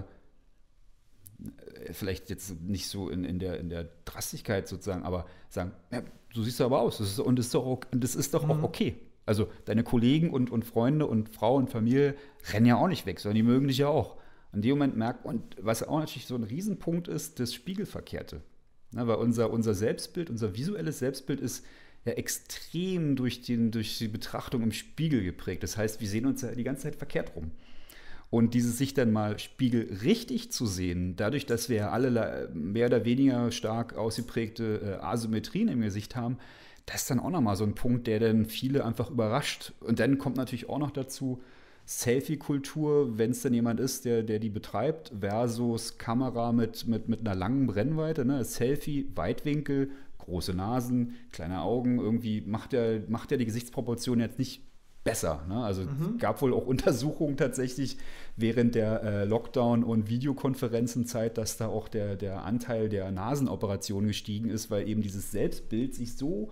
vielleicht jetzt nicht so in, in, der, in der Drastigkeit sozusagen, aber sagen, ja, so siehst du aber aus. Das ist, und das ist doch, und das ist doch mhm. auch okay. Also deine Kollegen und, und Freunde und Frau und Familie rennen ja auch nicht weg, sondern die mögen dich ja auch. In dem Moment merkt, und was auch natürlich so ein Riesenpunkt ist, das Spiegelverkehrte. Na, weil unser, unser Selbstbild, unser visuelles Selbstbild ist ja extrem durch, den, durch die Betrachtung im Spiegel geprägt. Das heißt, wir sehen uns ja die ganze Zeit verkehrt rum. Und dieses sich dann mal spiegelrichtig zu sehen, dadurch, dass wir ja alle mehr oder weniger stark ausgeprägte Asymmetrien im Gesicht haben, das ist dann auch nochmal so ein Punkt, der dann viele einfach überrascht. Und dann kommt natürlich auch noch dazu Selfie-Kultur, wenn es dann jemand ist, der, der die betreibt, versus Kamera mit, mit, mit einer langen Brennweite. Ne? Selfie, Weitwinkel, große Nasen, kleine Augen, irgendwie macht ja macht der die Gesichtsproportion jetzt nicht besser. Ne? Also es mhm. gab wohl auch Untersuchungen tatsächlich während der äh, Lockdown- und Videokonferenzenzeit, dass da auch der, der Anteil der Nasenoperationen gestiegen ist, weil eben dieses Selbstbild sich so,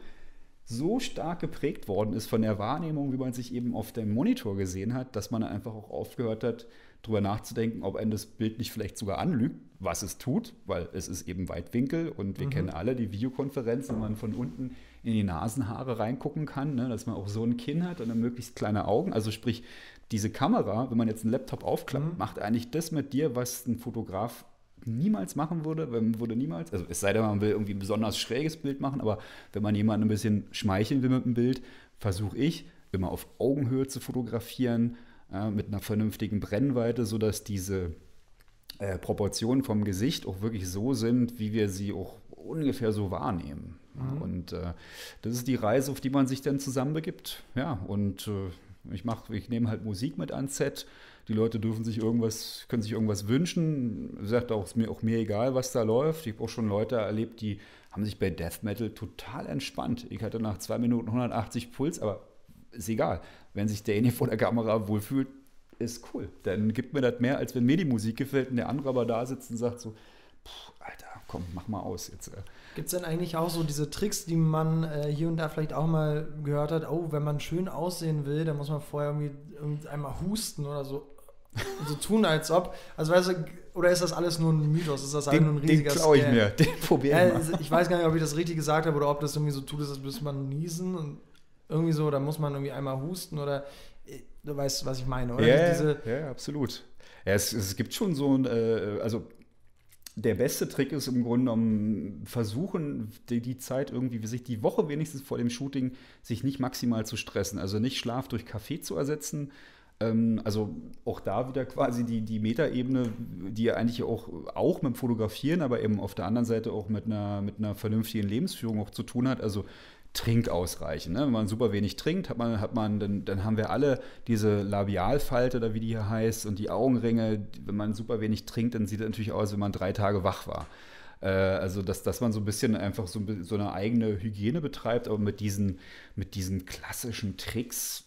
so stark geprägt worden ist von der Wahrnehmung, wie man sich eben auf dem Monitor gesehen hat, dass man einfach auch aufgehört hat, darüber nachzudenken, ob einem das Bild nicht vielleicht sogar anlügt, was es tut, weil es ist eben Weitwinkel und wir mhm. kennen alle die Videokonferenz, wenn man von unten in die Nasenhaare reingucken kann, ne, dass man auch so ein Kinn hat und dann möglichst kleine Augen. Also sprich, diese Kamera, wenn man jetzt einen Laptop aufklappt, mhm. macht eigentlich das mit dir, was ein Fotograf niemals machen würde, wenn würde niemals, also es sei denn, man will irgendwie ein besonders schräges Bild machen, aber wenn man jemanden ein bisschen schmeicheln will mit dem Bild, versuche ich immer auf Augenhöhe zu fotografieren, äh, mit einer vernünftigen Brennweite, sodass diese äh, Proportionen vom Gesicht auch wirklich so sind, wie wir sie auch ungefähr so wahrnehmen. Mhm. Und äh, das ist die Reise, auf die man sich dann zusammen begibt. Ja, und äh, ich mache, ich nehme halt Musik mit ans Set. Die Leute dürfen sich irgendwas, können sich irgendwas wünschen. Sagt auch, ist mir auch mir egal, was da läuft. Ich habe auch schon Leute erlebt, die haben sich bei Death Metal total entspannt. Ich hatte nach zwei Minuten hundertachtzig Puls, aber ist egal. Wenn sich derjenige vor der Kamera wohlfühlt, ist cool. Dann gibt mir das mehr, als wenn mir die Musik gefällt und der andere aber da sitzt und sagt so, Alter, komm, mach mal aus jetzt. Gibt es denn eigentlich auch so diese Tricks, die man äh, hier und da vielleicht auch mal gehört hat, oh, wenn man schön aussehen will, dann muss man vorher irgendwie, irgendwie einmal husten oder so, so tun, als ob. Also weißt du, oder ist das alles nur ein Mythos? Ist das den, nur ein riesiger Den klaue ich mir, den probiere ich ja, Ich weiß gar nicht, ob ich das richtig gesagt habe oder ob das irgendwie so tut, als müsste man niesen und irgendwie so, da muss man irgendwie einmal husten oder du weißt, was ich meine, oder? Ja, Diese, ja absolut. Ja, es, es gibt schon so ein, äh, also der beste Trick ist im Grunde genommen, versuchen, die, die Zeit irgendwie, sich die Woche wenigstens vor dem Shooting, sich nicht maximal zu stressen. Also nicht Schlaf durch Kaffee zu ersetzen. Ähm, also auch da wieder quasi die, die Metaebene, die ja eigentlich auch, auch mit dem Fotografieren, aber eben auf der anderen Seite auch mit einer, mit einer vernünftigen Lebensführung auch zu tun hat. Also Trink ausreichen. Ne? Wenn man super wenig trinkt, hat man, hat man, dann, dann haben wir alle diese Labialfalte, oder wie die hier heißt, und die Augenringe. Wenn man super wenig trinkt, dann sieht es natürlich aus, wenn man drei Tage wach war. Äh, also, dass, dass man so ein bisschen einfach so, so eine eigene Hygiene betreibt, aber mit diesen, mit diesen klassischen Tricks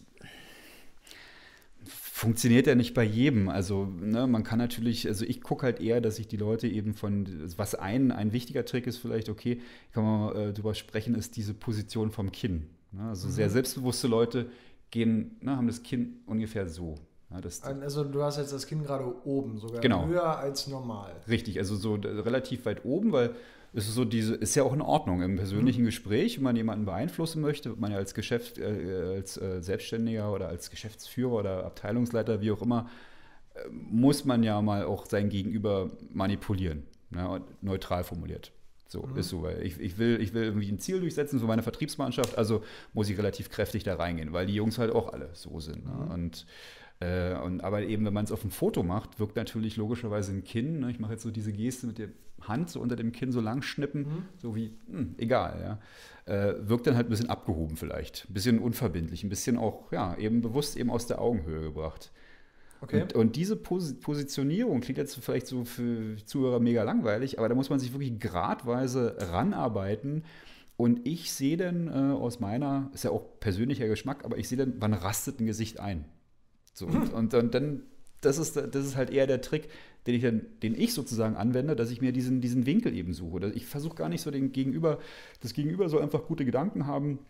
funktioniert ja nicht bei jedem. Also ne, man kann natürlich, also ich gucke halt eher, dass ich die Leute eben von, was ein, ein wichtiger Trick ist vielleicht, okay, kann man mal äh, drüber sprechen, ist diese Position vom Kinn. Ne? Also mhm. sehr selbstbewusste Leute gehen, ne, haben das Kinn ungefähr so. Ja, das, also du hast jetzt das Kinn gerade oben, sogar genau. höher als normal. Richtig, also so relativ weit oben, weil es ist so diese, ist ja auch in Ordnung im persönlichen mhm. Gespräch, wenn man jemanden beeinflussen möchte, wird man ja als Geschäft, äh, als äh, Selbstständiger oder als Geschäftsführer oder Abteilungsleiter, wie auch immer, äh, muss man ja mal auch sein Gegenüber manipulieren, ne, neutral formuliert. So, mhm. ist so, weil ich, ich, will, ich will irgendwie ein Ziel durchsetzen für meine Vertriebsmannschaft, also muss ich relativ kräftig da reingehen, weil die Jungs halt auch alle so sind. Ne? Mhm. Und Äh, und, aber eben, wenn man es auf ein Foto macht, wirkt natürlich logischerweise ein Kinn. Ne? Ich mache jetzt so diese Geste mit der Hand so unter dem Kinn so lang schnippen, mhm. so wie, mh, egal, ja. Äh, wirkt dann halt ein bisschen abgehoben vielleicht, ein bisschen unverbindlich, ein bisschen auch, ja, eben bewusst eben aus der Augenhöhe gebracht. Okay. Und, und diese Pos- Positionierung klingt jetzt vielleicht so für Zuhörer mega langweilig, aber da muss man sich wirklich gradweise ranarbeiten. Und ich sehe dann äh, aus meiner, ist ja auch persönlicher Geschmack, aber ich sehe dann, wann rastet ein Gesicht ein. So, und, und, und dann, das ist, das ist halt eher der Trick, den ich, dann, den ich sozusagen anwende, dass ich mir diesen, diesen Winkel eben suche. Ich versuche gar nicht so den Gegenüber, das Gegenüber soll einfach gute Gedanken haben,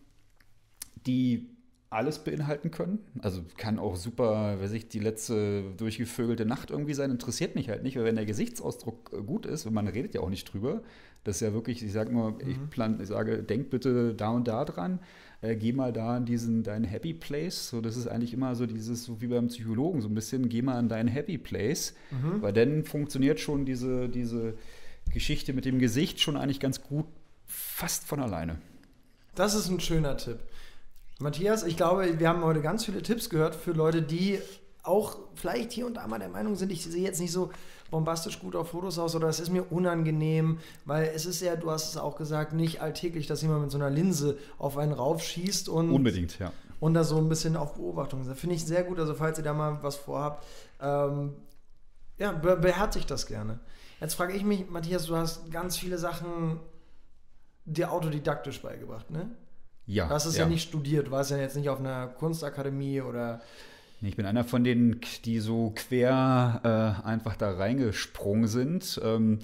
die alles beinhalten können. Also kann auch super, weiß ich, die letzte durchgevögelte Nacht irgendwie sein, interessiert mich halt nicht, weil wenn der Gesichtsausdruck gut ist, und man redet ja auch nicht drüber, das ist ja wirklich, ich sage nur, mhm. ich, plan, ich sage, denk bitte da und da dran, äh, geh mal da in diesen, deinen Happy Place, so das ist eigentlich immer so dieses, so wie beim Psychologen, so ein bisschen, geh mal in deinen Happy Place, mhm. weil dann funktioniert schon diese, diese Geschichte mit dem Gesicht schon eigentlich ganz gut, fast von alleine. Das ist ein schöner Tipp. Matthias, ich glaube, wir haben heute ganz viele Tipps gehört für Leute, die auch vielleicht hier und da mal der Meinung sind, ich sehe jetzt nicht so bombastisch gut auf Fotos aus oder es ist mir unangenehm, weil es ist ja, du hast es auch gesagt, nicht alltäglich, dass jemand mit so einer Linse auf einen raufschießt und unbedingt, ja. Und da so ein bisschen auf Beobachtung ist. Finde ich sehr gut, also falls ihr da mal was vorhabt, ähm, ja, be- beherzigt das gerne. Jetzt frage ich mich, Matthias, du hast ganz viele Sachen dir autodidaktisch beigebracht, ne? Ja. Du hast es ja. ja nicht studiert, du warst ja jetzt nicht auf einer Kunstakademie oder... Ich bin einer von denen, die so quer äh, einfach da reingesprungen sind. Ähm,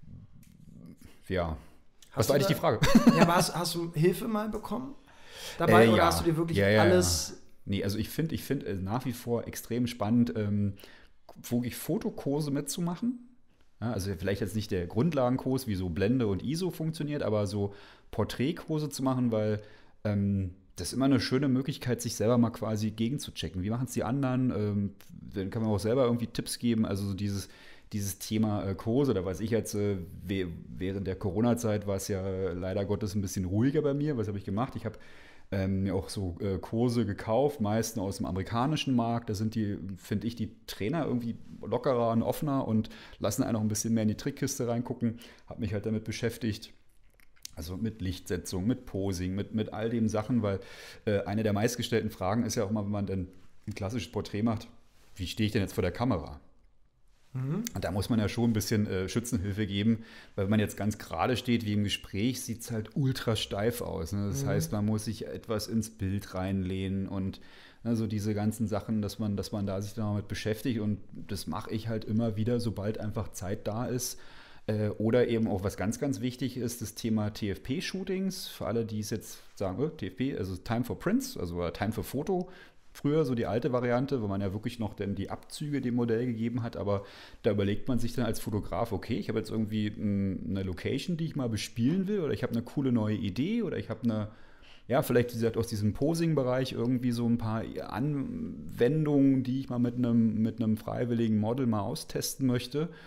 ja. Hast Was war eigentlich da, die Frage? Ja, aber hast, hast du Hilfe mal bekommen dabei äh, oder ja. hast du dir wirklich ja, ja, alles... Ja. Nee, also ich finde ich find, äh, nach wie vor extrem spannend, ähm, wirklich Fotokurse mitzumachen. Ja, also vielleicht jetzt nicht der Grundlagenkurs, wie so Blende und I S O funktioniert, aber so Porträtkurse zu machen, weil ähm, das ist immer eine schöne Möglichkeit, sich selber mal quasi gegenzuchecken. Wie machen es die anderen? Ähm, dann kann man auch selber irgendwie Tipps geben. Also so dieses, dieses Thema äh, Kurse, da weiß ich jetzt, äh, während der Corona-Zeit war es ja leider Gottes ein bisschen ruhiger bei mir. Was habe ich gemacht? Ich habe ähm, mir auch so äh, Kurse gekauft, meistens aus dem amerikanischen Markt. Da sind die, finde ich, die Trainer irgendwie lockerer und offener und lassen einen auch ein bisschen mehr in die Trickkiste reingucken. Habe mich halt damit beschäftigt. Also mit Lichtsetzung, mit Posing, mit, mit all den Sachen, weil äh, eine der meistgestellten Fragen ist ja auch mal, wenn man dann ein klassisches Porträt macht, wie stehe ich denn jetzt vor der Kamera? Mhm. Und da muss man ja schon ein bisschen äh, Schützenhilfe geben, weil wenn man jetzt ganz gerade steht wie im Gespräch, sieht es halt ultra steif aus. Ne? Das mhm. heißt, man muss sich etwas ins Bild reinlehnen und also diese ganzen Sachen, dass man, dass man da sich damit beschäftigt und das mache ich halt immer wieder, sobald einfach Zeit da ist. Oder eben auch, was ganz, ganz wichtig ist, das Thema T F P-Shootings. Für alle, die es jetzt sagen, oh, T F P, also Time for Prints, also Time for Photo. Früher so die alte Variante, wo man ja wirklich noch dann die Abzüge dem Modell gegeben hat. Aber da überlegt man sich dann als Fotograf, okay, ich habe jetzt irgendwie eine Location, die ich mal bespielen will. Oder ich habe eine coole neue Idee. Oder ich habe eine, ja, vielleicht wie gesagt, aus diesem Posing-Bereich irgendwie so ein paar Anwendungen, die ich mal mit einem, mit einem freiwilligen Model mal austesten möchte.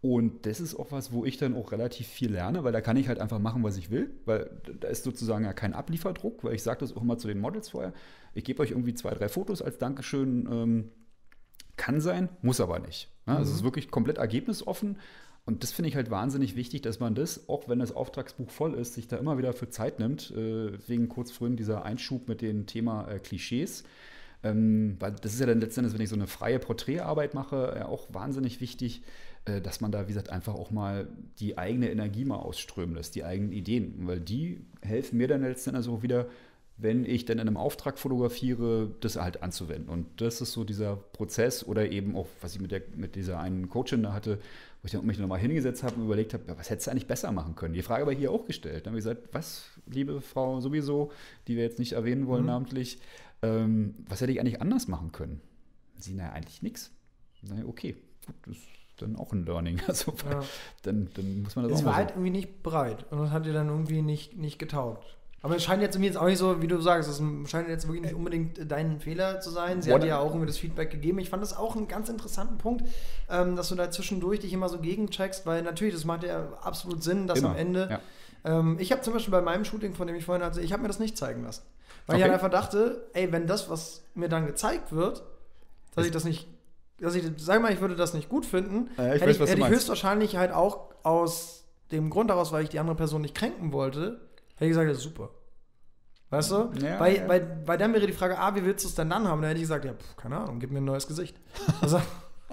Und das ist auch was, wo ich dann auch relativ viel lerne, weil da kann ich halt einfach machen, was ich will, weil da ist sozusagen ja kein Ablieferdruck, weil ich sage das auch immer zu den Models vorher, ich gebe euch irgendwie zwei, drei Fotos als Dankeschön, ähm, kann sein, muss aber nicht. Ne? Also es ist wirklich komplett ergebnisoffen und das finde ich halt wahnsinnig wichtig, dass man das, auch wenn das Auftragsbuch voll ist, sich da immer wieder für Zeit nimmt, äh, wegen kurz vorhin dieser Einschub mit dem Thema äh, Klischees. Ähm, weil das ist ja dann letztendlich, wenn ich so eine freie Porträtarbeit mache, ja auch wahnsinnig wichtig, äh, dass man da, wie gesagt, einfach auch mal die eigene Energie mal ausströmen lässt, die eigenen Ideen. Weil die helfen mir dann letztendlich auch wieder, wenn ich dann in einem Auftrag fotografiere, das halt anzuwenden. Und das ist so dieser Prozess oder eben auch, was ich mit, der, mit dieser einen Coachin da hatte, wo ich dann mich nochmal hingesetzt habe und überlegt habe, ja, was hättest du eigentlich besser machen können? Die Frage aber hier auch gestellt. Dann habe ich gesagt, was, liebe Frau sowieso, die wir jetzt nicht erwähnen wollen mhm. namentlich, ähm, was hätte ich eigentlich anders machen können? Sie, naja, eigentlich nichts. Okay, gut, das ist dann auch ein Learning. Also ja. dann, dann muss man das es auch war mal halt so. irgendwie nicht bereit und das hat dir dann irgendwie nicht, nicht getaugt. Aber es scheint jetzt mir jetzt auch nicht so, wie du sagst, es scheint jetzt wirklich nicht unbedingt dein Fehler zu sein. Sie hat dir ja auch irgendwie das Feedback gegeben. Ich fand das auch einen ganz interessanten Punkt, ähm, dass du da zwischendurch dich immer so gegencheckst, weil natürlich, das macht ja absolut Sinn, dass Immer. am Ende, Ja. ähm, ich habe zum Beispiel bei meinem Shooting, von dem ich vorhin hatte, ich habe mir das nicht zeigen lassen. Weil Okay. ich halt einfach dachte, ey, wenn das, was mir dann gezeigt wird, dass Es- ich das nicht, dass ich, sag mal, ich würde das nicht gut finden, Ja, ich hätte weiß, ich, was du hätte ich meinst. höchstwahrscheinlich halt auch aus dem Grund daraus, weil ich die andere Person nicht kränken wollte, hätte ich gesagt, das ist super. Weißt du? Ja, weil, ja. weil, weil dann wäre die Frage, ah, wie willst du es denn dann haben? Dann hätte ich gesagt, ja, pf, keine Ahnung, gib mir ein neues Gesicht. Also,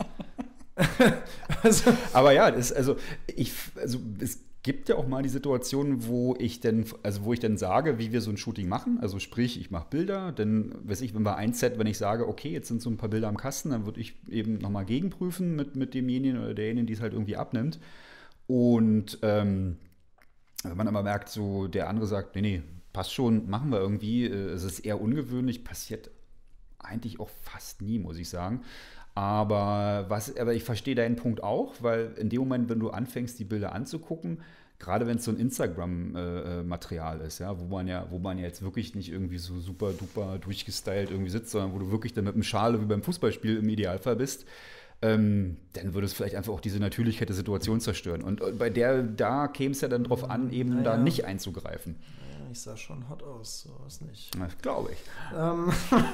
also Aber ja, das, also, ich, also es gibt ja auch mal die Situation, wo ich denn, also wo ich dann sage, wie wir so ein Shooting machen. Also sprich, ich mache Bilder, dann weiß ich, wenn wir ein Set, wenn ich sage, okay, jetzt sind so ein paar Bilder am Kasten, dann würde ich eben nochmal gegenprüfen mit, mit demjenigen oder derjenigen, die es halt irgendwie abnimmt. Und ähm, wenn man aber merkt, so der andere sagt, nee, nee, passt schon, machen wir irgendwie. Es ist eher ungewöhnlich, passiert eigentlich auch fast nie, muss ich sagen. Aber, was, aber ich verstehe deinen Punkt auch, weil in dem Moment, wenn du anfängst, die Bilder anzugucken, gerade wenn es so ein Instagram-Material ist, ja, wo man ja, wo man ja jetzt wirklich nicht irgendwie so super duper durchgestylt irgendwie sitzt, sondern wo du wirklich dann mit einem Schale wie beim Fußballspiel im Idealfall bist, ähm, dann würde es vielleicht einfach auch diese Natürlichkeit der Situation zerstören. Und äh, bei der, da käme es ja dann drauf an, eben Naja. da nicht einzugreifen. ja, ich sah schon hot aus, so was nicht. Das glaube ich. Ähm,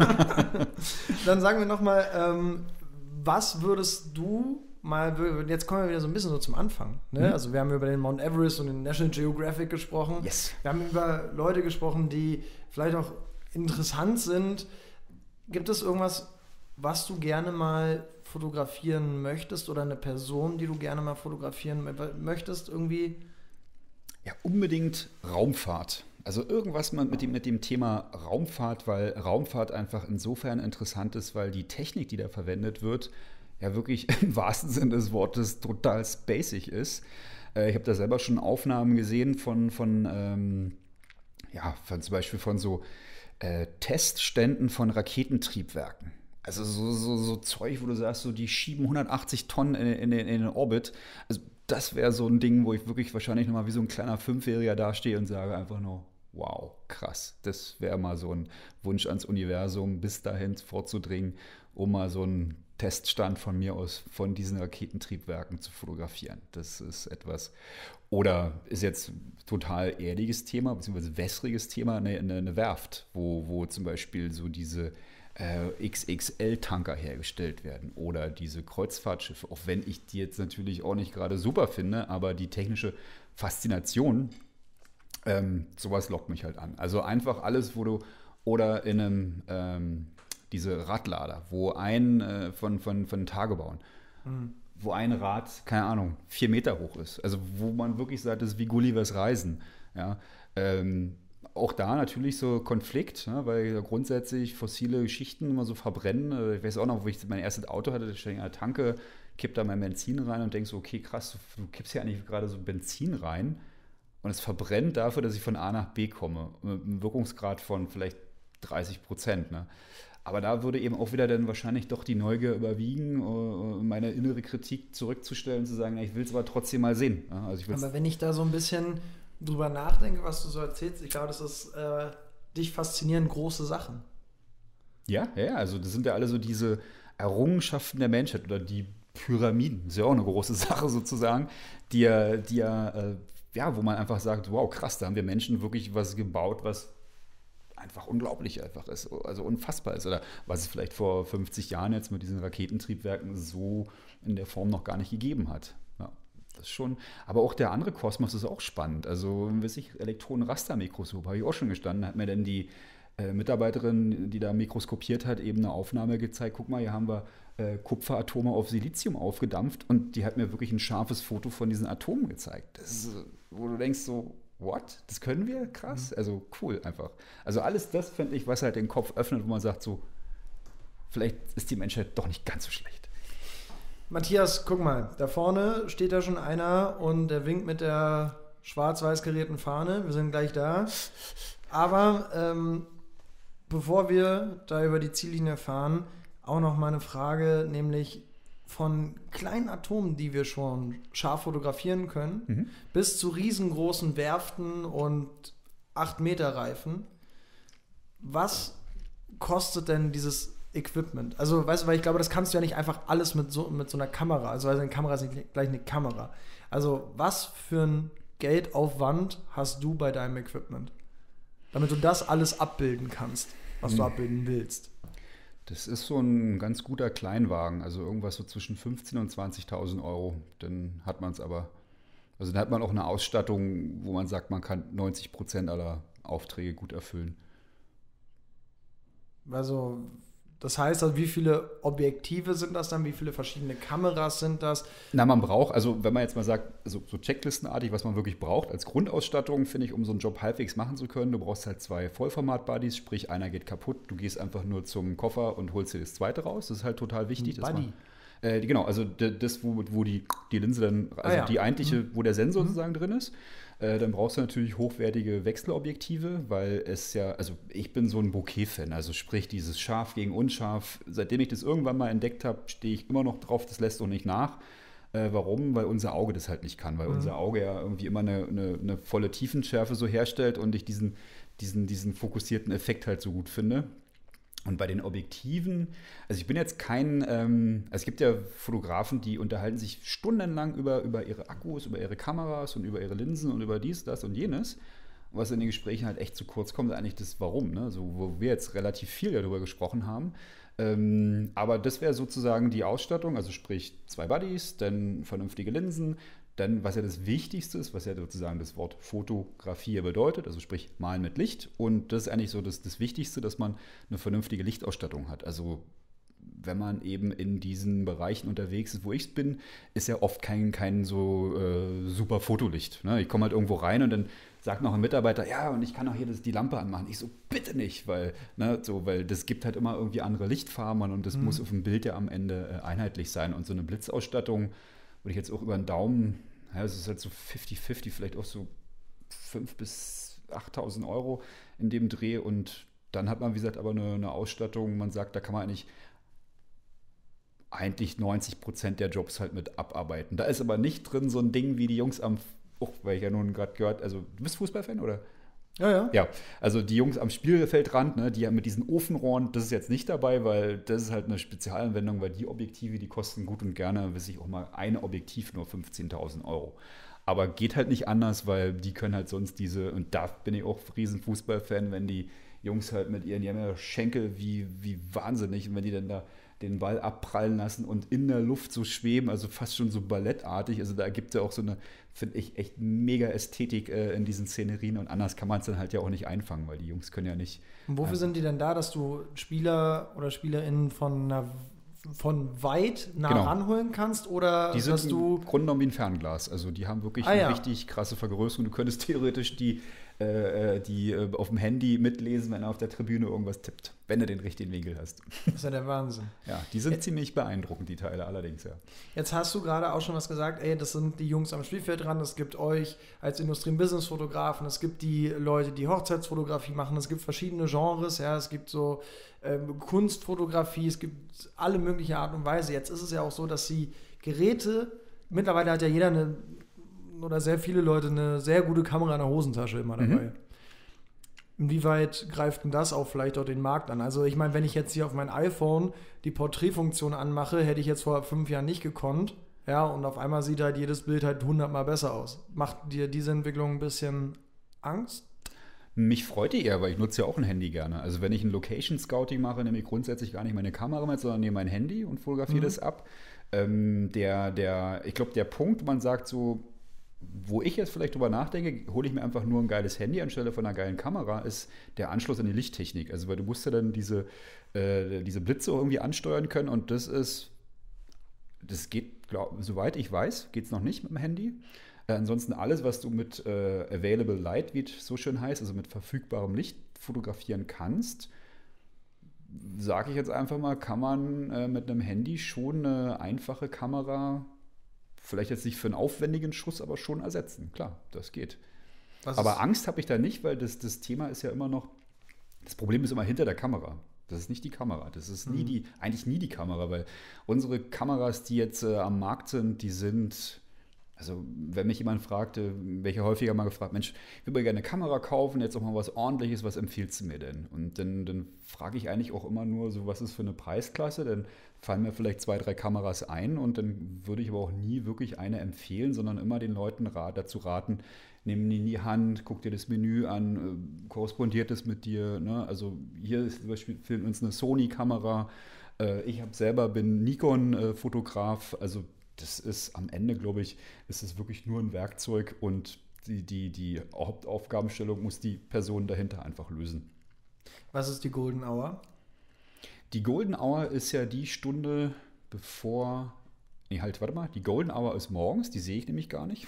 dann sagen wir nochmal, ähm, was würdest du mal, jetzt kommen wir wieder so ein bisschen so zum Anfang. Ne? Mhm. Also wir haben über den Mount Everest und den National Geographic gesprochen. Yes. Wir haben über Leute gesprochen, die vielleicht auch interessant sind. Gibt es irgendwas, was du gerne mal fotografieren möchtest oder eine Person, die du gerne mal fotografieren möchtest irgendwie? Ja, unbedingt Raumfahrt. Also irgendwas mit dem, mit dem Thema Raumfahrt, weil Raumfahrt einfach insofern interessant ist, weil die Technik, die da verwendet wird, ja wirklich im wahrsten Sinne des Wortes total spacig ist. Äh, ich habe da selber schon Aufnahmen gesehen von, von, ähm, ja, von zum Beispiel von so äh, Testständen von Raketentriebwerken. Also so, so, so Zeug, wo du sagst, so die schieben hundertachtzig Tonnen in, in, in den Orbit. Also das wäre so ein Ding, wo ich wirklich wahrscheinlich nochmal wie so ein kleiner Fünfjähriger dastehe und sage einfach nur, wow, krass. Das wäre mal so ein Wunsch ans Universum, bis dahin vorzudringen, um mal so einen Teststand von mir aus von diesen Raketentriebwerken zu fotografieren. Das ist etwas, oder ist jetzt total erdiges Thema, beziehungsweise wässriges Thema, eine, eine Werft, wo, wo zum Beispiel so diese äh, X X L-Tanker hergestellt werden oder diese Kreuzfahrtschiffe, auch wenn ich die jetzt natürlich auch nicht gerade super finde, aber die technische Faszination, ähm, sowas lockt mich halt an. Also einfach alles, wo du, oder in einem, ähm, diese Radlader, wo ein, äh, von, von, von Tagebauen, mhm. wo ein Rad, keine Ahnung, vier Meter hoch ist. Also wo man wirklich sagt, das ist wie Gullivers Reisen. Ja, ähm, auch da natürlich so Konflikt, ne, weil ja grundsätzlich fossile Geschichten immer so verbrennen. Ich weiß auch noch, wo ich mein erstes Auto hatte, da stand ich in der Tanke, kipp da mein Benzin rein und denkst so, okay, krass, du, du kippst ja eigentlich gerade so Benzin rein und es verbrennt dafür, dass ich von A nach B komme. Mit einem Wirkungsgrad von vielleicht dreißig Prozent. Ne? Aber da würde eben auch wieder dann wahrscheinlich doch die Neugier überwiegen, meine innere Kritik zurückzustellen, zu sagen, ich will es aber trotzdem mal sehen. Also ich aber wenn ich da so ein bisschen drüber nachdenke, was du so erzählst, ich glaube, das ist äh, dich faszinieren große Sachen. Ja, ja, also das sind ja alle so diese Errungenschaften der Menschheit oder die Pyramiden, das ist ja auch eine große Sache sozusagen, die ja, die ja, äh, ja, wo man einfach sagt, wow, krass, da haben wir Menschen wirklich was gebaut, was einfach unglaublich einfach ist, also unfassbar ist. Oder was es vielleicht vor fünfzig Jahren jetzt mit diesen Raketentriebwerken so in der Form noch gar nicht gegeben hat. Ja, das schon. Aber auch der andere Kosmos ist auch spannend. Also, weiß ich, Elektronenrastermikroskop habe ich auch schon gestanden, hat mir dann die äh, Mitarbeiterin, die da mikroskopiert hat, eben eine Aufnahme gezeigt. Guck mal, hier haben wir äh, Kupferatome auf Silizium aufgedampft und die hat mir wirklich ein scharfes Foto von diesen Atomen gezeigt. Das ist, wo du denkst so, what? Das können wir? Krass. Mhm. Also cool einfach. Also alles das, finde ich, was halt den Kopf öffnet, wo man sagt so, vielleicht ist die Menschheit doch nicht ganz so schlecht. Matthias, guck mal, da vorne steht da schon einer und der winkt mit der schwarz-weiß karierten Fahne. Wir sind gleich da. Aber ähm, bevor wir da über die Ziellinie fahren, auch noch mal eine Frage, nämlich von kleinen Atomen, die wir schon scharf fotografieren können, mhm. bis zu riesengroßen Werften und acht Meter Reifen. Was kostet denn dieses Equipment? Also, weißt du, weil ich glaube, das kannst du ja nicht einfach alles mit so, mit so einer Kamera, also eine Kamera ist nicht gleich eine Kamera. Also, was für ein Geldaufwand hast du bei deinem Equipment? Damit du das alles abbilden kannst, was mhm. du abbilden willst. Das ist so ein ganz guter Kleinwagen, also irgendwas so zwischen fünfzehntausend und zwanzigtausend Euro. Dann hat man es aber, also dann hat man auch eine Ausstattung, wo man sagt, man kann neunzig Prozent aller Aufträge gut erfüllen. Also das heißt, also wie viele Objektive sind das dann, wie viele verschiedene Kameras sind das? Na, man braucht, also wenn man jetzt mal sagt, also so checklistenartig, was man wirklich braucht als Grundausstattung, finde ich, um so einen Job halbwegs machen zu können, du brauchst halt zwei Vollformat-Buddies, sprich einer geht kaputt, du gehst einfach nur zum Koffer und holst dir das zweite raus, das ist halt total wichtig. Ein Buddy? Man, äh, genau, also das, wo, wo die, die Linse dann, also ah, ja. die eigentliche, mhm. wo der Sensor mhm. sozusagen drin ist. Äh, dann brauchst du natürlich hochwertige Wechselobjektive, weil es ja, also ich bin so ein Bokeh-Fan, also sprich dieses Scharf gegen Unscharf. Seitdem ich das irgendwann mal entdeckt habe, stehe ich immer noch drauf, das lässt auch nicht nach. Äh, warum? Weil unser Auge das halt nicht kann, weil mhm. unser Auge ja irgendwie immer eine, eine, eine volle Tiefenschärfe so herstellt und ich diesen, diesen, diesen fokussierten Effekt halt so gut finde. Und bei den Objektiven, also ich bin jetzt kein, ähm, also es gibt ja Fotografen, die unterhalten sich stundenlang über, über ihre Akkus, über ihre Kameras und über ihre Linsen und über dies, das und jenes. Und was in den Gesprächen halt echt zu kurz kommt, ist eigentlich das Warum, ne? Also wo wir jetzt relativ viel darüber gesprochen haben. Ähm, aber das wäre sozusagen die Ausstattung, also sprich zwei Buddies, dann vernünftige Linsen, dann, was ja das Wichtigste ist, was ja sozusagen das Wort Fotografie bedeutet, also sprich Malen mit Licht. Und das ist eigentlich so das, das Wichtigste, dass man eine vernünftige Lichtausstattung hat. Also wenn man eben in diesen Bereichen unterwegs ist, wo ich bin, ist ja oft kein, kein so äh, super Fotolicht. Ne? Ich komme halt irgendwo rein und dann sagt noch ein Mitarbeiter, ja, und ich kann auch hier das, die Lampe anmachen. Ich so, bitte nicht, weil, ne, so, weil das gibt halt immer irgendwie andere Lichtfarben und das mhm. muss auf dem Bild ja am Ende äh, einheitlich sein. Und so eine Blitzausstattung würde ich jetzt auch über den Daumen, ja, es ist halt so fünfzig fünfzig, vielleicht auch so fünftausend bis achttausend Euro in dem Dreh. Und dann hat man, wie gesagt, aber eine, eine Ausstattung, man sagt, da kann man eigentlich eigentlich neunzig Prozent der Jobs halt mit abarbeiten. Da ist aber nicht drin so ein Ding wie die Jungs am, oh, weil ich ja nun gerade gehört, also du bist Fußballfan, oder? Ja, ja. Ja, also die Jungs am Spielfeldrand, ne, die ja mit diesen Ofenrohren, das ist jetzt nicht dabei, weil das ist halt eine Spezialanwendung, weil die Objektive, die kosten gut und gerne, weiß ich auch mal, ein Objektiv nur fünfzehntausend Euro. Aber geht halt nicht anders, weil die können halt sonst diese, und da bin ich auch riesen Fußballfan, wenn die Jungs halt mit ihren, die haben ja Schenkel wie, wie wahnsinnig, und wenn die dann da den Ball abprallen lassen und in der Luft so schweben, also fast schon so ballettartig. Also da gibt es ja auch so eine, finde ich, echt mega Ästhetik äh, in diesen Szenerien, und anders kann man es dann halt ja auch nicht einfangen, weil die Jungs können ja nicht. Und wofür äh, sind die denn da, dass du Spieler oder SpielerInnen von einer von weit nah genau. ranholen kannst, oder die sind dass du im Grunde genommen wie ein Fernglas. Also die haben wirklich ah, eine ja. richtig krasse Vergrößerung. Du könntest theoretisch die, äh, die äh, auf dem Handy mitlesen, wenn er auf der Tribüne irgendwas tippt, wenn du den richtigen Winkel hast. Das ist ja der Wahnsinn. Ja, die sind Jetzt, ziemlich beeindruckend, die Teile allerdings, ja. Jetzt hast du gerade auch schon was gesagt, ey, das sind die Jungs am Spielfeld dran, es gibt euch als Industrie- und Business-Fotografen, es gibt die Leute, die Hochzeitsfotografie machen, es gibt verschiedene Genres, ja, es gibt so ähm, Kunstfotografie, es gibt alle mögliche Art und Weise. Jetzt ist es ja auch so, dass die Geräte, mittlerweile hat ja jeder eine, oder sehr viele Leute eine sehr gute Kamera in der Hosentasche immer dabei. Mhm. Inwieweit greift denn das auch vielleicht auch den Markt an? Also ich meine, wenn ich jetzt hier auf mein iPhone die Porträtfunktion anmache, hätte ich jetzt vor fünf Jahren nicht gekonnt. Ja, und auf einmal sieht halt jedes Bild halt hundertmal besser aus. Macht dir diese Entwicklung ein bisschen Angst? Mich freut die eher, weil ich nutze ja auch ein Handy gerne. Also wenn ich ein Location Scouting mache, nehme ich grundsätzlich gar nicht meine Kamera mit, sondern nehme mein Handy und fotografiere Mhm. das ab. Ähm, der, der, ich glaube, der Punkt, man sagt so, wo ich jetzt vielleicht drüber nachdenke, hole ich mir einfach nur ein geiles Handy anstelle von einer geilen Kamera, ist der Anschluss an die Lichttechnik. Also weil du musst ja dann diese, äh, diese Blitze irgendwie ansteuern können und das ist, das geht, glaub, soweit ich weiß, geht es noch nicht mit dem Handy. Äh, ansonsten alles, was du mit äh, Available Light, wie es so schön heißt, also mit verfügbarem Licht fotografieren kannst, sage ich jetzt einfach mal, kann man äh, mit einem Handy schon eine einfache Kamera, vielleicht jetzt nicht für einen aufwendigen Schuss, aber schon ersetzen. Klar, das geht. Was Aber ist, Angst habe ich da nicht, weil das, das Thema ist ja immer noch, das Problem ist immer hinter der Kamera. Das ist nicht die Kamera. Das ist nie Mhm. die, eigentlich nie die Kamera, weil unsere Kameras, die jetzt äh, am Markt sind, die sind, also wenn mich jemand fragte, welche häufiger mal gefragt, Mensch, ich würde mir gerne eine Kamera kaufen, jetzt auch mal was Ordentliches, was empfiehlst du mir denn? Und dann, dann frage ich eigentlich auch immer nur so, was ist für eine Preisklasse? Dann fallen mir vielleicht zwei, drei Kameras ein und dann würde ich aber auch nie wirklich eine empfehlen, sondern immer den Leuten rat, dazu raten, nimm die in die Hand, guck dir das Menü an, äh, korrespondiert es mit dir. Ne? Also hier ist zum Beispiel für uns eine Sony-Kamera. Äh, ich habe selber bin Nikon-Fotograf. Also das ist am Ende, glaube ich, ist es wirklich nur ein Werkzeug und die, die, die Hauptaufgabenstellung muss die Person dahinter einfach lösen. was ist die Golden Hour? Die Golden Hour ist ja die Stunde, bevor. Nee, halt, warte mal. Die Golden Hour ist morgens, die sehe ich nämlich gar nicht.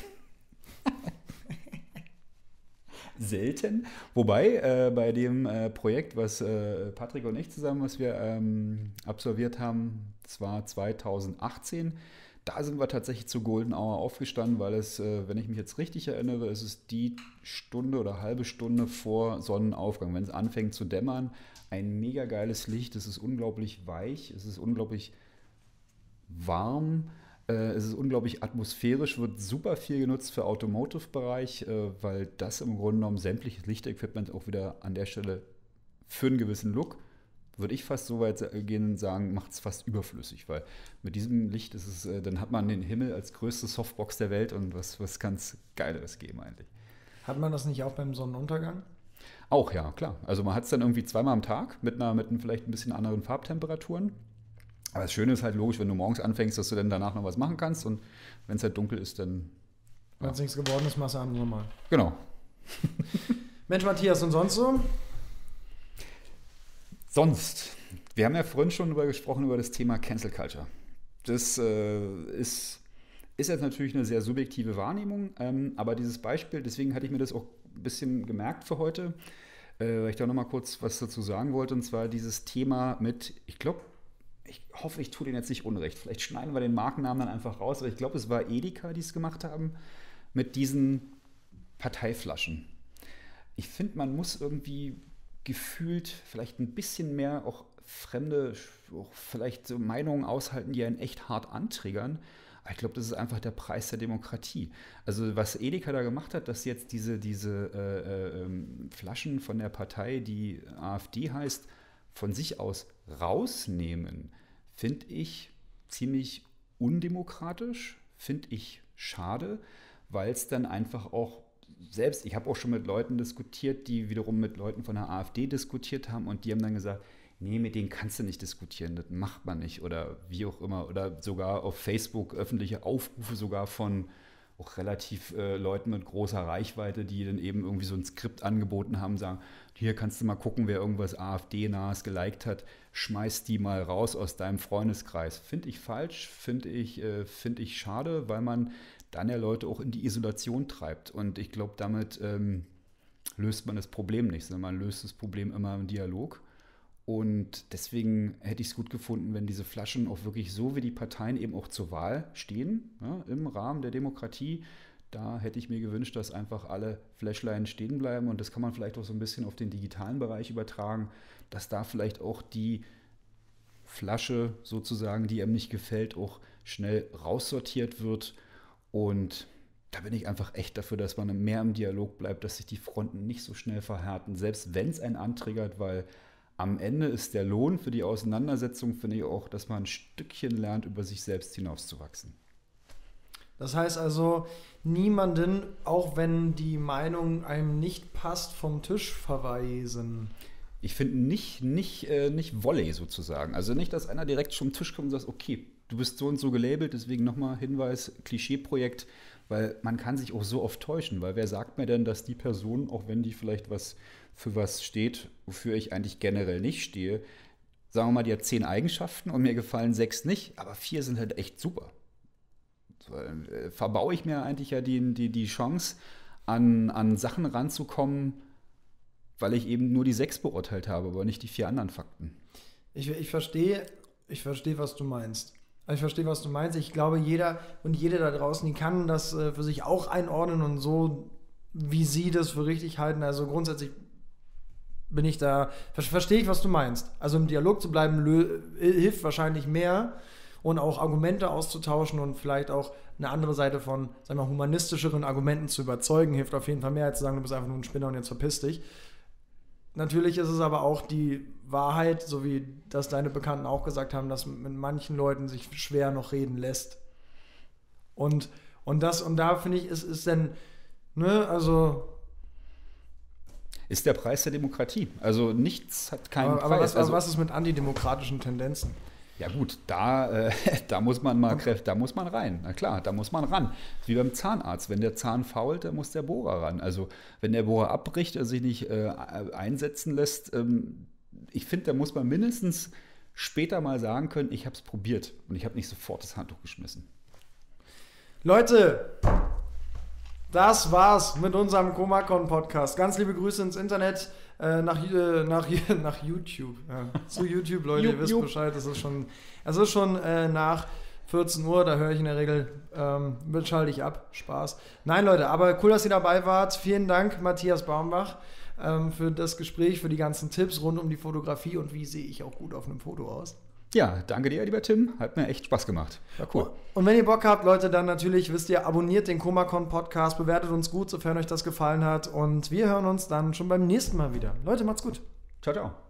Selten. Wobei äh, bei dem äh, Projekt, was äh, Patrick und ich zusammen, was wir ähm, absolviert haben, das war zwanzig achtzehn, da sind wir tatsächlich zur Golden Hour aufgestanden, weil es, äh, wenn ich mich jetzt richtig erinnere, ist es die Stunde oder halbe Stunde vor Sonnenaufgang, wenn es anfängt zu dämmern. Ein mega geiles Licht, es ist unglaublich weich, es ist unglaublich warm. Äh, Es ist unglaublich atmosphärisch, wird super viel genutzt für Automotive-Bereich, äh, weil das im Grunde genommen sämtliches Lichtequipment auch wieder an der Stelle für einen gewissen Look, würde ich fast so weit gehen und sagen, macht es fast überflüssig, weil mit diesem Licht ist es, äh, dann hat man den Himmel als größte Softbox der Welt und was, was kann es Geileres geben eigentlich. Hat man das nicht auch beim Sonnenuntergang? Auch ja, klar. Also man hat es dann irgendwie zweimal am Tag mit einer, mit einem vielleicht ein bisschen anderen Farbtemperaturen. Aber das Schöne ist halt logisch, wenn du morgens anfängst, dass du dann danach noch was machen kannst und wenn es halt dunkel ist, dann. Wenn es nichts geworden ist, machst du abends nochmal. Genau. Mensch, Matthias, und sonst so? Sonst, wir haben ja vorhin schon darüber gesprochen, über das Thema Cancel Culture. Das äh, ist, ist jetzt natürlich eine sehr subjektive Wahrnehmung, ähm, aber dieses Beispiel, deswegen hatte ich mir das auch ein bisschen gemerkt für heute, äh, weil ich da nochmal kurz was dazu sagen wollte, und zwar dieses Thema mit, ich glaube, ich hoffe, ich tue denen jetzt nicht unrecht. Vielleicht schneiden wir den Markennamen dann einfach raus, aber ich glaube, es war Edeka, die es gemacht haben, mit diesen Parteiflaschen. Ich finde, man muss irgendwie gefühlt vielleicht ein bisschen mehr auch fremde, auch vielleicht so Meinungen aushalten, die einen echt hart antriggern. Aber ich glaube, das ist einfach der Preis der Demokratie. Also was Edeka da gemacht hat, dass jetzt diese, diese äh, äh, Flaschen von der Partei, die AfD heißt, von sich aus rausnehmen, finde ich ziemlich undemokratisch, finde ich schade, weil es dann einfach auch selbst, ich habe auch schon mit Leuten diskutiert, die wiederum mit Leuten von der AfD diskutiert haben und die haben dann gesagt, nee, mit denen kannst du nicht diskutieren, das macht man nicht oder wie auch immer oder sogar auf Facebook öffentliche Aufrufe sogar von auch relativ äh, Leuten mit großer Reichweite, die dann eben irgendwie so ein Skript angeboten haben, sagen, hier kannst du mal gucken, wer irgendwas AfD-nahes geliked hat, schmeiß die mal raus aus deinem Freundeskreis. Finde ich falsch, finde ich, äh, find ich schade, weil man dann ja Leute auch in die Isolation treibt. Und ich glaube, damit ähm, löst man das Problem nicht, sondern man löst das Problem immer im Dialog. Und deswegen hätte ich es gut gefunden, wenn diese Flaschen auch wirklich so wie die Parteien eben auch zur Wahl stehen, ja, im Rahmen der Demokratie. Da hätte ich mir gewünscht, dass einfach alle Flashleinen stehen bleiben. Und das kann man vielleicht auch so ein bisschen auf den digitalen Bereich übertragen, dass da vielleicht auch die Flasche sozusagen, die einem nicht gefällt, auch schnell raussortiert wird. Und da bin ich einfach echt dafür, dass man mehr im Dialog bleibt, dass sich die Fronten nicht so schnell verhärten, selbst wenn es einen antriggert, weil am Ende ist der Lohn für die Auseinandersetzung, finde ich auch, dass man ein Stückchen lernt, über sich selbst hinauszuwachsen. Das heißt also, niemanden, auch wenn die Meinung einem nicht passt, vom Tisch verweisen. Ich finde nicht, nicht, äh, nicht Volley sozusagen. Also nicht, dass einer direkt schon am Tisch kommt und sagt, okay, du bist so und so gelabelt, deswegen nochmal Hinweis, Klischeeprojekt, weil man kann sich auch so oft täuschen, weil wer sagt mir denn, dass die Person, auch wenn die vielleicht was für was steht, wofür ich eigentlich generell nicht stehe, sagen wir mal, die hat zehn Eigenschaften und mir gefallen sechs nicht, aber vier sind halt echt super. Äh, verbaue ich mir eigentlich ja die, die, die Chance, an, an Sachen ranzukommen, weil ich eben nur die sechs beurteilt habe, aber nicht die vier anderen Fakten. Ich, ich verstehe, ich verstehe, was du meinst. Ich verstehe, was du meinst. Ich glaube, jeder und jede da draußen, die kann das äh, für sich auch einordnen und so, wie sie das für richtig halten. Also grundsätzlich bin ich da, ver- verstehe ich, was du meinst. Also im Dialog zu bleiben, lö- hilft wahrscheinlich mehr und auch Argumente auszutauschen und vielleicht auch eine andere Seite von, sagen wir mal, humanistischeren Argumenten zu überzeugen, hilft auf jeden Fall mehr, als zu sagen, du bist einfach nur ein Spinner und jetzt verpiss dich. Natürlich ist es aber auch die Wahrheit, so wie das deine Bekannten auch gesagt haben, dass mit manchen Leuten sich schwer noch reden lässt. Und, und das, und da finde ich, ist, ist denn, ne, also. Ist der Preis der Demokratie. Also nichts hat keinen aber, Preis. Aber was, also, was ist mit antidemokratischen Tendenzen? Ja gut, da, äh, da muss man mal da muss man rein. Na klar, da muss man ran. Wie beim Zahnarzt. Wenn der Zahn fault, dann muss der Bohrer ran. Also wenn der Bohrer abbricht, er sich nicht äh, einsetzen lässt, ähm, ich finde, da muss man mindestens später mal sagen können, ich habe es probiert und ich habe nicht sofort das Handtuch geschmissen. Leute, das war's mit unserem Komacon-Podcast. Ganz liebe Grüße ins Internet, äh, nach, äh, nach, nach YouTube. Ja, zu YouTube, Leute, ihr wisst Bescheid, es ist schon, es ist schon äh, nach vierzehn Uhr, da höre ich in der Regel, ähm, schalte ich ab, Spaß. Nein, Leute, aber cool, dass ihr dabei wart. Vielen Dank, Matthias Baumbach, ähm, für das Gespräch, für die ganzen Tipps rund um die Fotografie und wie sehe ich auch gut auf einem Foto aus. Ja, danke dir, lieber Tim. Hat mir echt Spaß gemacht. War cool. Und wenn ihr Bock habt, Leute, dann natürlich, wisst ihr, abonniert den Komacon-Podcast, bewertet uns gut, sofern euch das gefallen hat. Und wir hören uns dann schon beim nächsten Mal wieder. Leute, macht's gut. Ciao, ciao.